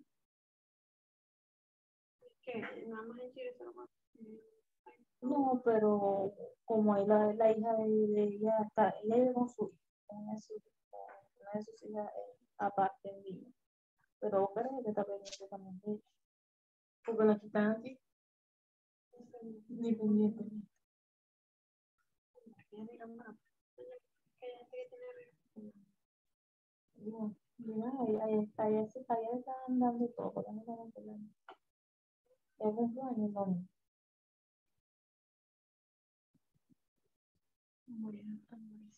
Que nada más en Chile se lo va a- No, pero como es la, la hija de, de ella, está, ella vive con su hija, una de sus, una de sus hijas eh, aparte en Villa. Pero pero que está pendiente también de ella. Porque los que están aquí, ni pendiente. Digo, mira, ahí, ahí está, ahí se está, ahí están dando todo, pero no están peleando. Es cumpleaños, no. Morir, morir.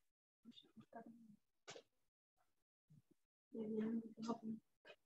Bien, bien.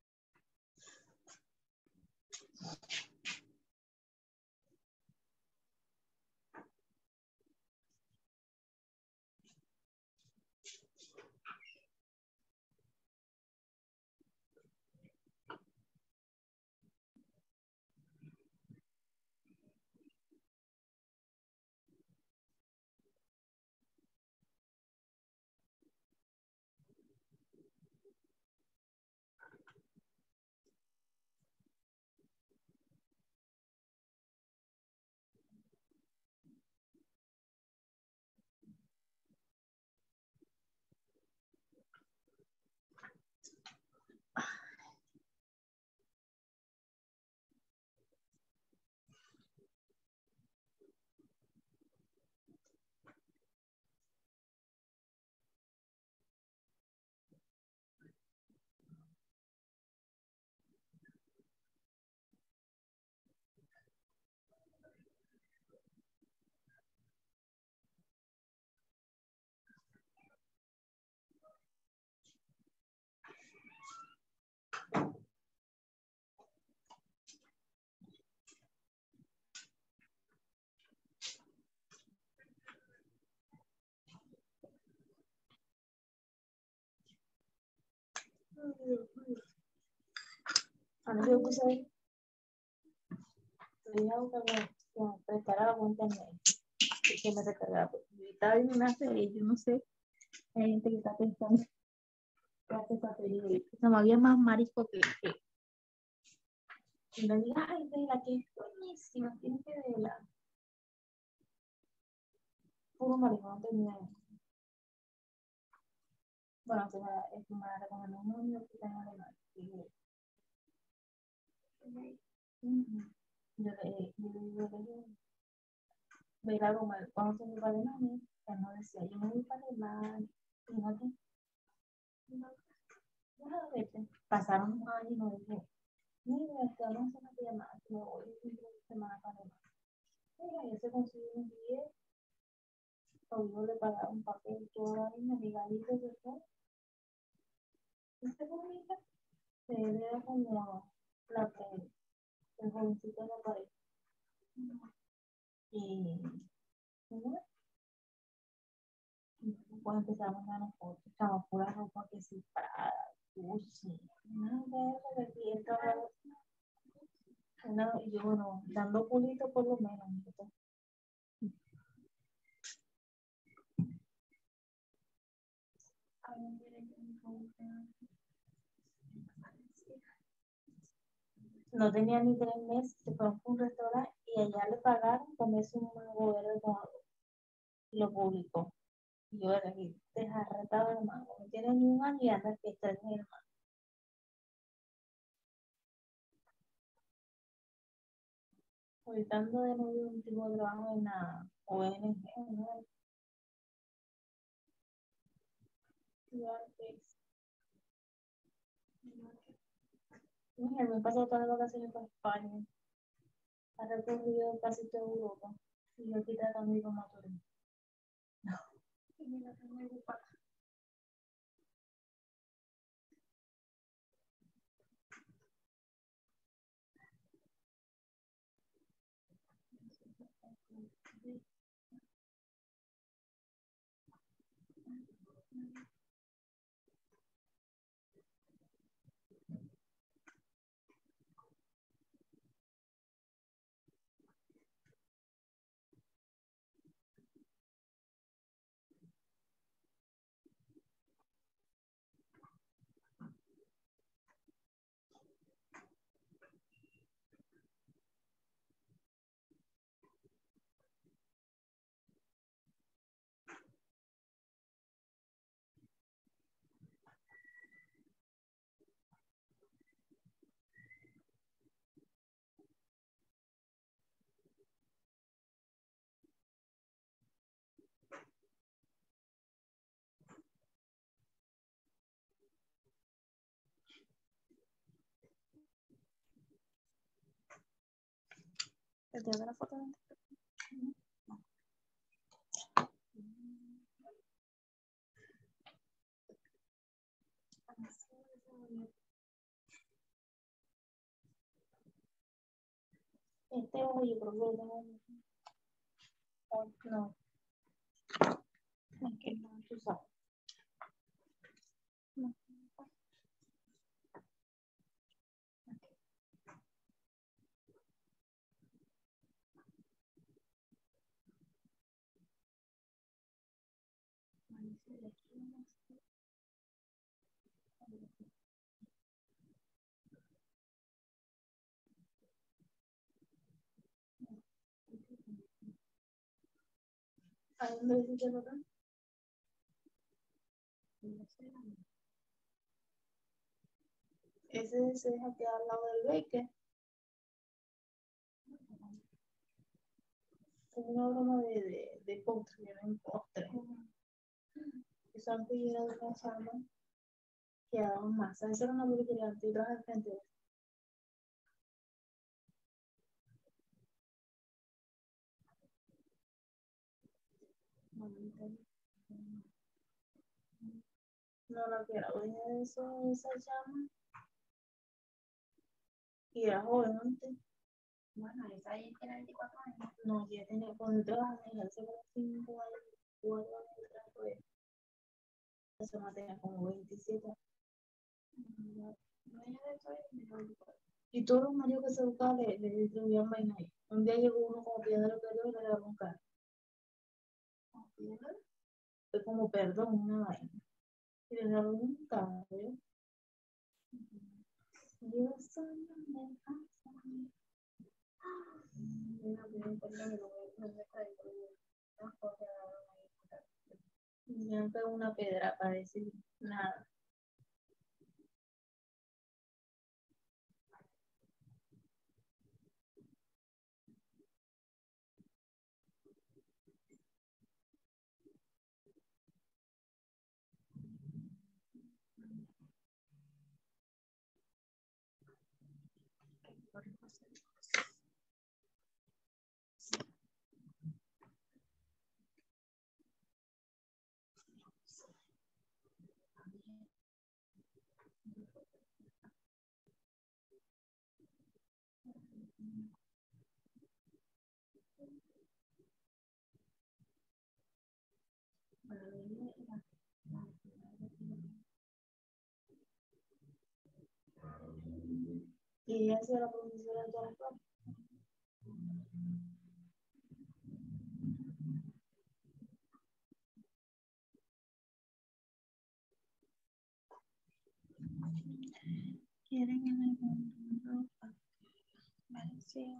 A mí me gusta ver, le dije a Uca que que me prestara la cuenta en medio, y que me recargara, porque yo estaba viendo una serie, yo no sé, hay gente que está pensando que hace esa serie, y esa me había más marisco que, que, y le dije, ay, la que es buenísima, tienes que verla, puro marisco, no tenía, bueno, que me, es que me la recomendó un amigo que está en Alemania, y yo, ujú, yo le, yo le, yo le dije, verá como él, cuando se fue para Alemania, él no decía, yo me voy para Alemania, y no que, no, no, vete. Pasaron un año y no dije, mira, este, vamos a hacer una llamada, que me voy un fin de semana para Alemania. Mira, yo se consiguió un billete, o yo le pagaba un papel, toda la misma, regalito, de todo. Este bonita, se ve como la que el jovencito de la pared. Y, bueno, cuando empezamos a dar fotos, estaba pura ropa que sí, para, Gucci, nada de eso, de que estaba, no, y yo, bueno, dando culito por lo menos, ¿no? No tenía ni tres meses, se fue a un restaurante y allá le pagaron comerse un mango verde con agua. Y lo publicó. Y yo era que desarretado el mango. No tiene ni un año y anda que está en el mango. Ahorita ando de nuevo un tipo de trabajo en la O N G, ¿no? El mes pasado todas las vacaciones para España. Ha recorrido casi toda Europa. Y yo aquí tratando de ir con motor. ¿Te tengo la foto de este ojo yo creo que lo tengo. No. Es que no, tú sabes. No. ¿A dónde dice el botón? Ese se deja quedar al lado del baker. Es una broma de, de, de postre, no un postre. Eso antes era de una chama que daba masa. Esa era una peluquería antes y traje al frente. No, la que era dueña de eso, esa chama. Y era joven antes. Bueno, esa ahí tiene veinticuatro años. No, ya tenía cuando trabajaba en hace como cinco años, cuatro años atrás, pues. Esa chama tenía como veintisiete. Y todos los maridos que se buscaban le, le distribuían vaina ahí. Un día llegó uno como pidiendo lo que yo y le regaló un carro. Fue como perdón, una vaina. Y le regaló un carro. Yo soy una casa. Me han pegado una pedra para decir nada. Y ella hacía la profesora de todas las cosas. Quieren en el mundo vale, sí.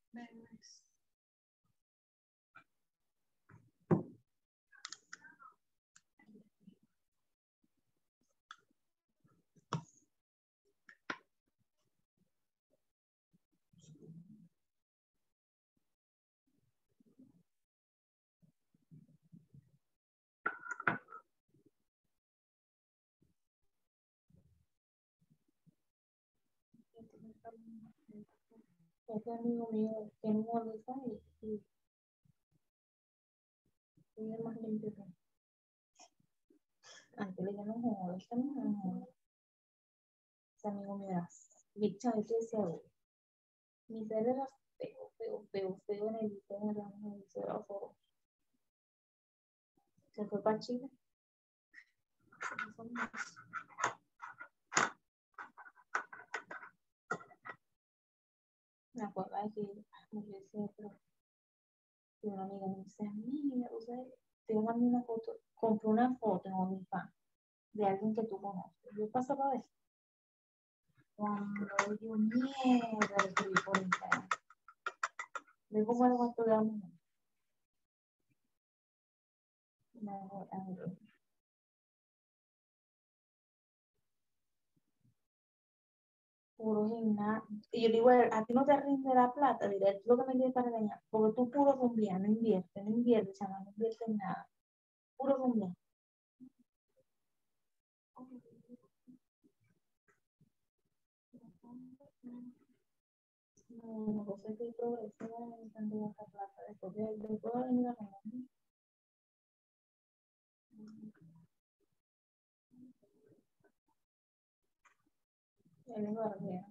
Verdes. Este amigo mío tiene una bolsa y, y, y es más limpio que antes le llaman joder, este amigo no joder. Ese amigo me da bicha, eso decía, mi ser era feo, feo, feo, feo en el liceo, en el liceo era feo. Se fue para Chile. Me acuerdo de que yo decía, pero y una amiga me dice, amiga, o sea, te voy a mandar una foto, compré una foto en OnlyFans de alguien que tú conoces. Yo pasaba de eso. Cuando yo mierda, le escribí por Instagram. ¿Ves cómo era cuánto de amor? Mejor, amigo. Puro gimnasio. Y yo digo, a ti no te rinde la plata, diré, tú lo que me tienes para engañar. Porque tú puro rumbear, no inviertes, no inviertes, chama, no inviertes en nada. Puro rumbear. No, no sé qué progreso en tanto esa plata. Después de, después de venir a comer. Ya vengo a ver.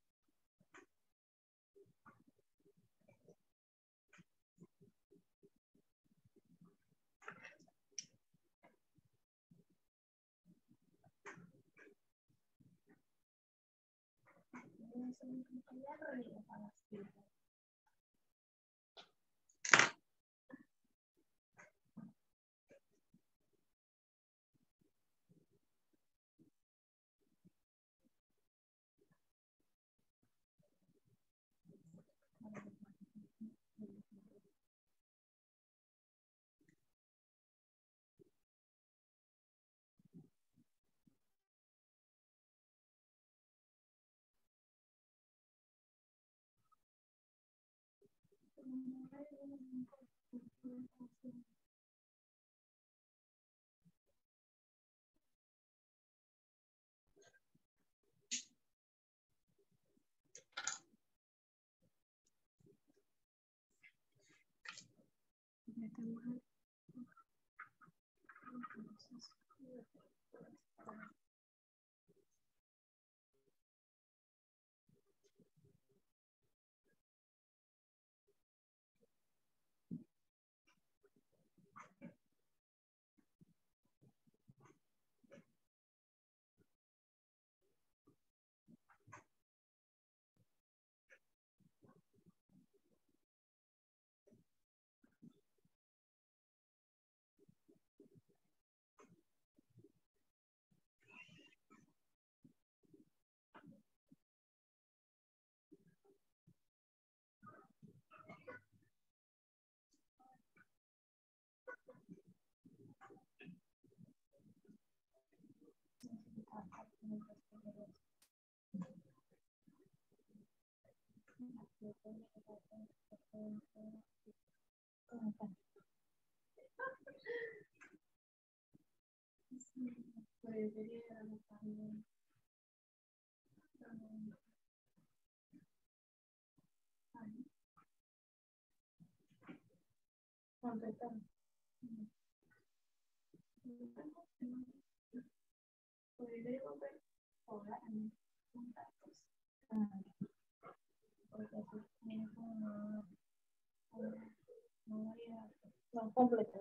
No, completo.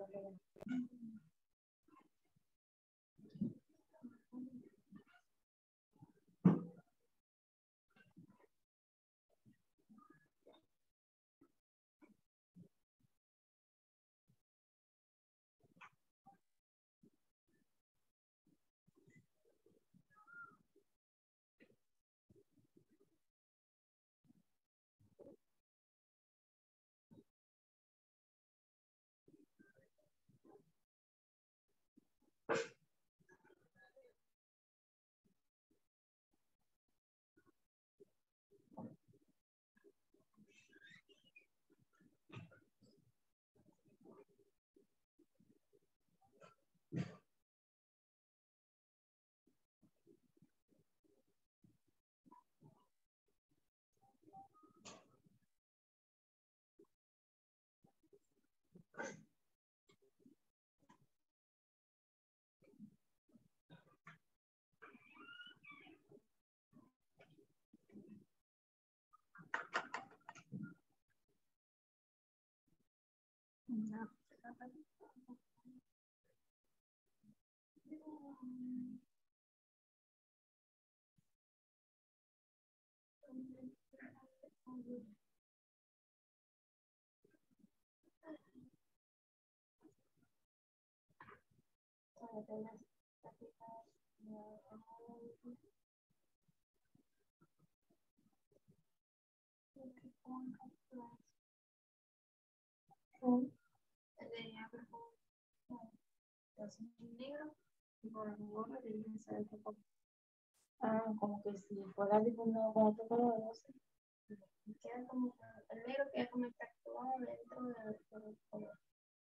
negro y con el gorro tiene que ser otro color. Ah, como que si fuera difuminado con otro color, no sé. Y queda como, el negro queda como encapsulado dentro del color.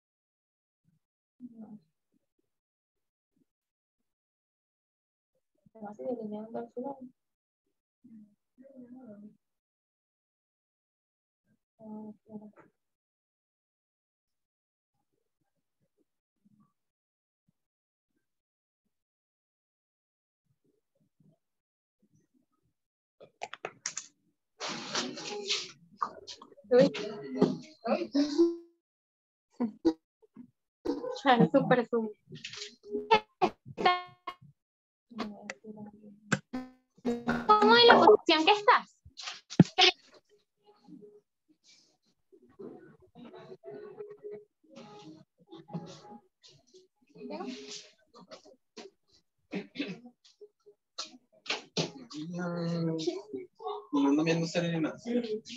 No. Así delineando al final. Ah, claro. Uy. Claro, súper zoom. ¿Cómo en la posición que estás? No, no, no sale ni nada.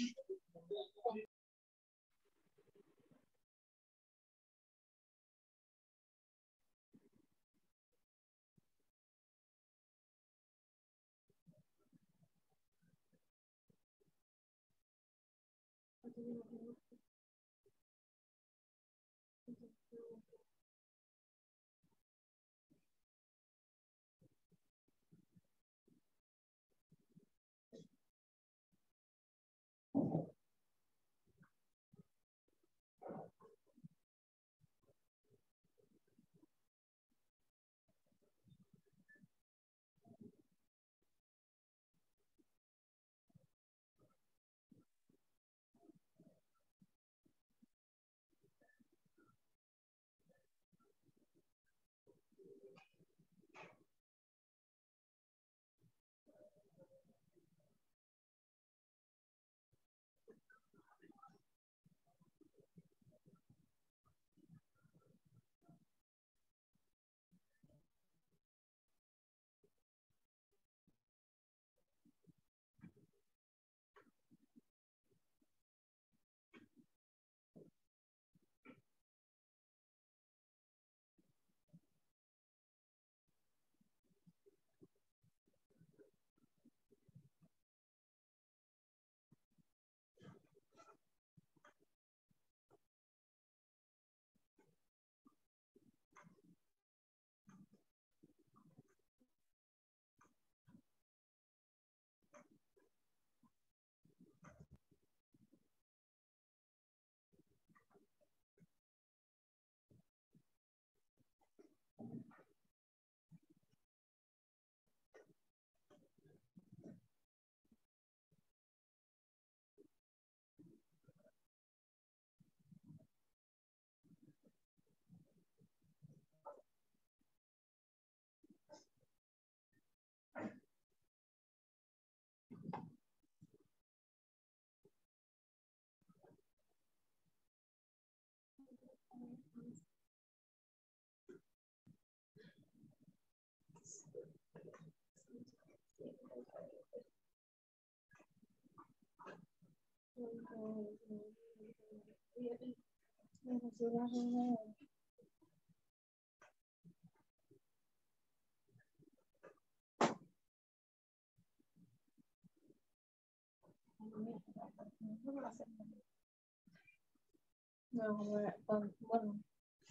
No, bueno, bueno,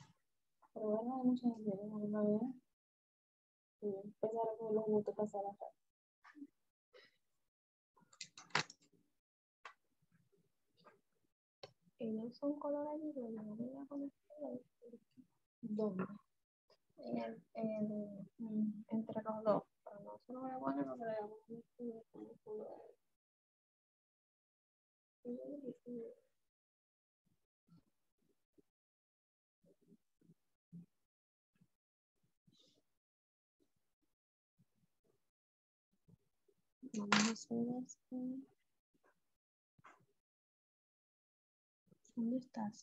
pero bueno, hay mucha gente que no lo ve. Y empezar a ver los gustos pasar acá. Ellos son color allí, pero yo no me voy a poner color. ¿Dónde? En el, en el, mm, entre los dos. Pero no se lo voy a poner porque le damos un estudio como color. Vamos a hacer esto. ¿Dónde estás?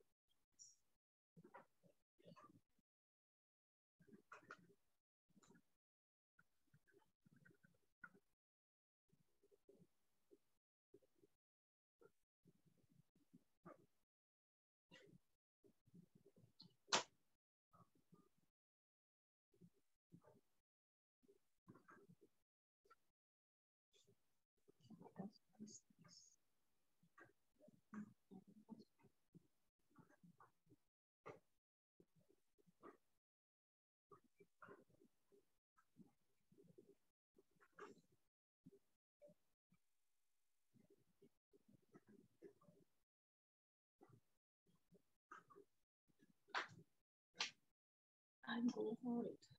Ay, mi color favorito.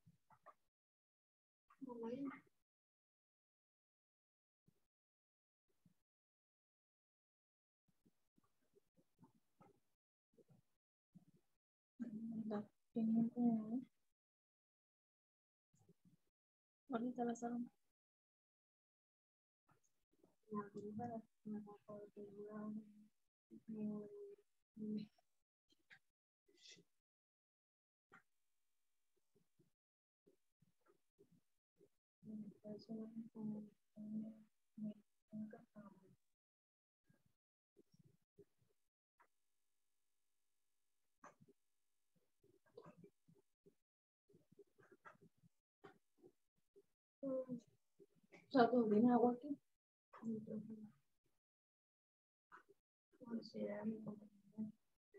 Da pendiente de- Ahorita la salón. O sea, ¿tú tienes agua aquí? Considera mi compañía.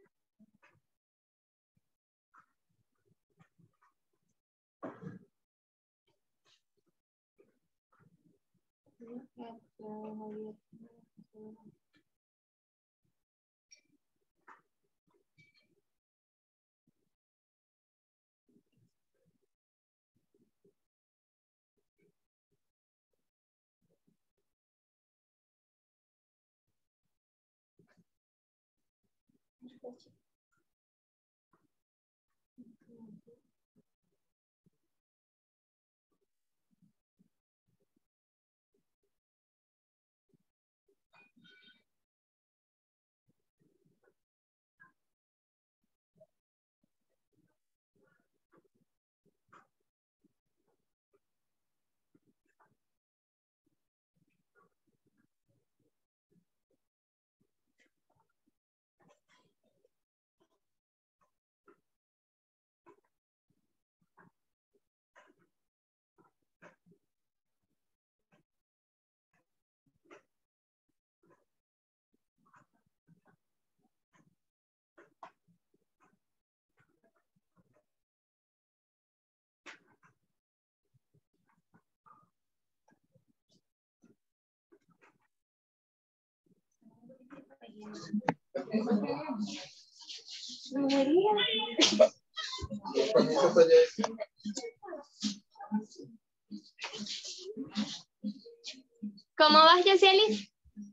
¿Cómo vas, Yeseli?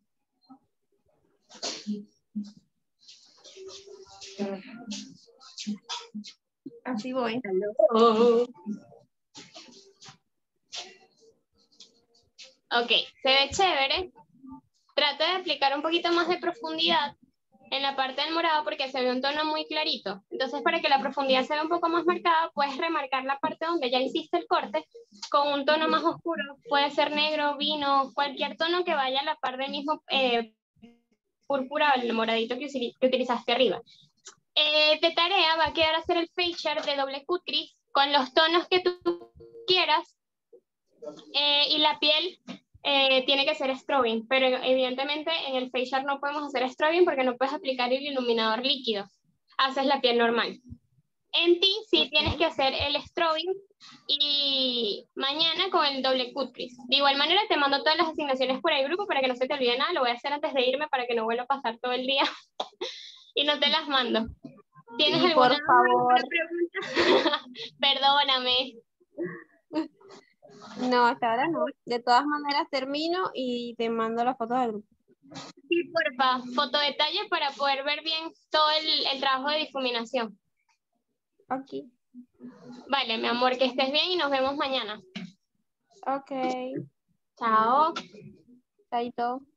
Así voy. Ok, se ve chévere. Trata de aplicar un poquito más de profundidad en la parte del morado porque se ve un tono muy clarito. Entonces, para que la profundidad se vea un poco más marcada, puedes remarcar la parte donde ya hiciste el corte con un tono más oscuro. Puede ser negro, vino, cualquier tono que vaya a la par del mismo eh, púrpura o el moradito que, que utilizaste arriba. Eh, de tarea va a quedar hacer el facial de doble cut crease con los tonos que tú quieras eh, y la piel eh, tiene que ser strobing, pero evidentemente en el facial no podemos hacer strobing porque no puedes aplicar el iluminador líquido, haces la piel normal. En ti sí okay. Tienes que hacer el strobing y mañana con el doble cut crease. De igual manera te mando todas las asignaciones por el grupo para que no se te olvide nada, lo voy a hacer antes de irme para que no vuelva a pasar todo el día y no te las mando. ¿Tienes sí, alguna, por favor. alguna pregunta? Perdóname. No, hasta ahora no. De todas maneras termino y te mando las fotos del grupo. Sí, porfa, foto detalle para poder ver bien todo el, el trabajo de difuminación. Ok. Vale, mi amor, que estés bien y nos vemos mañana. Ok. Chao. Chaito.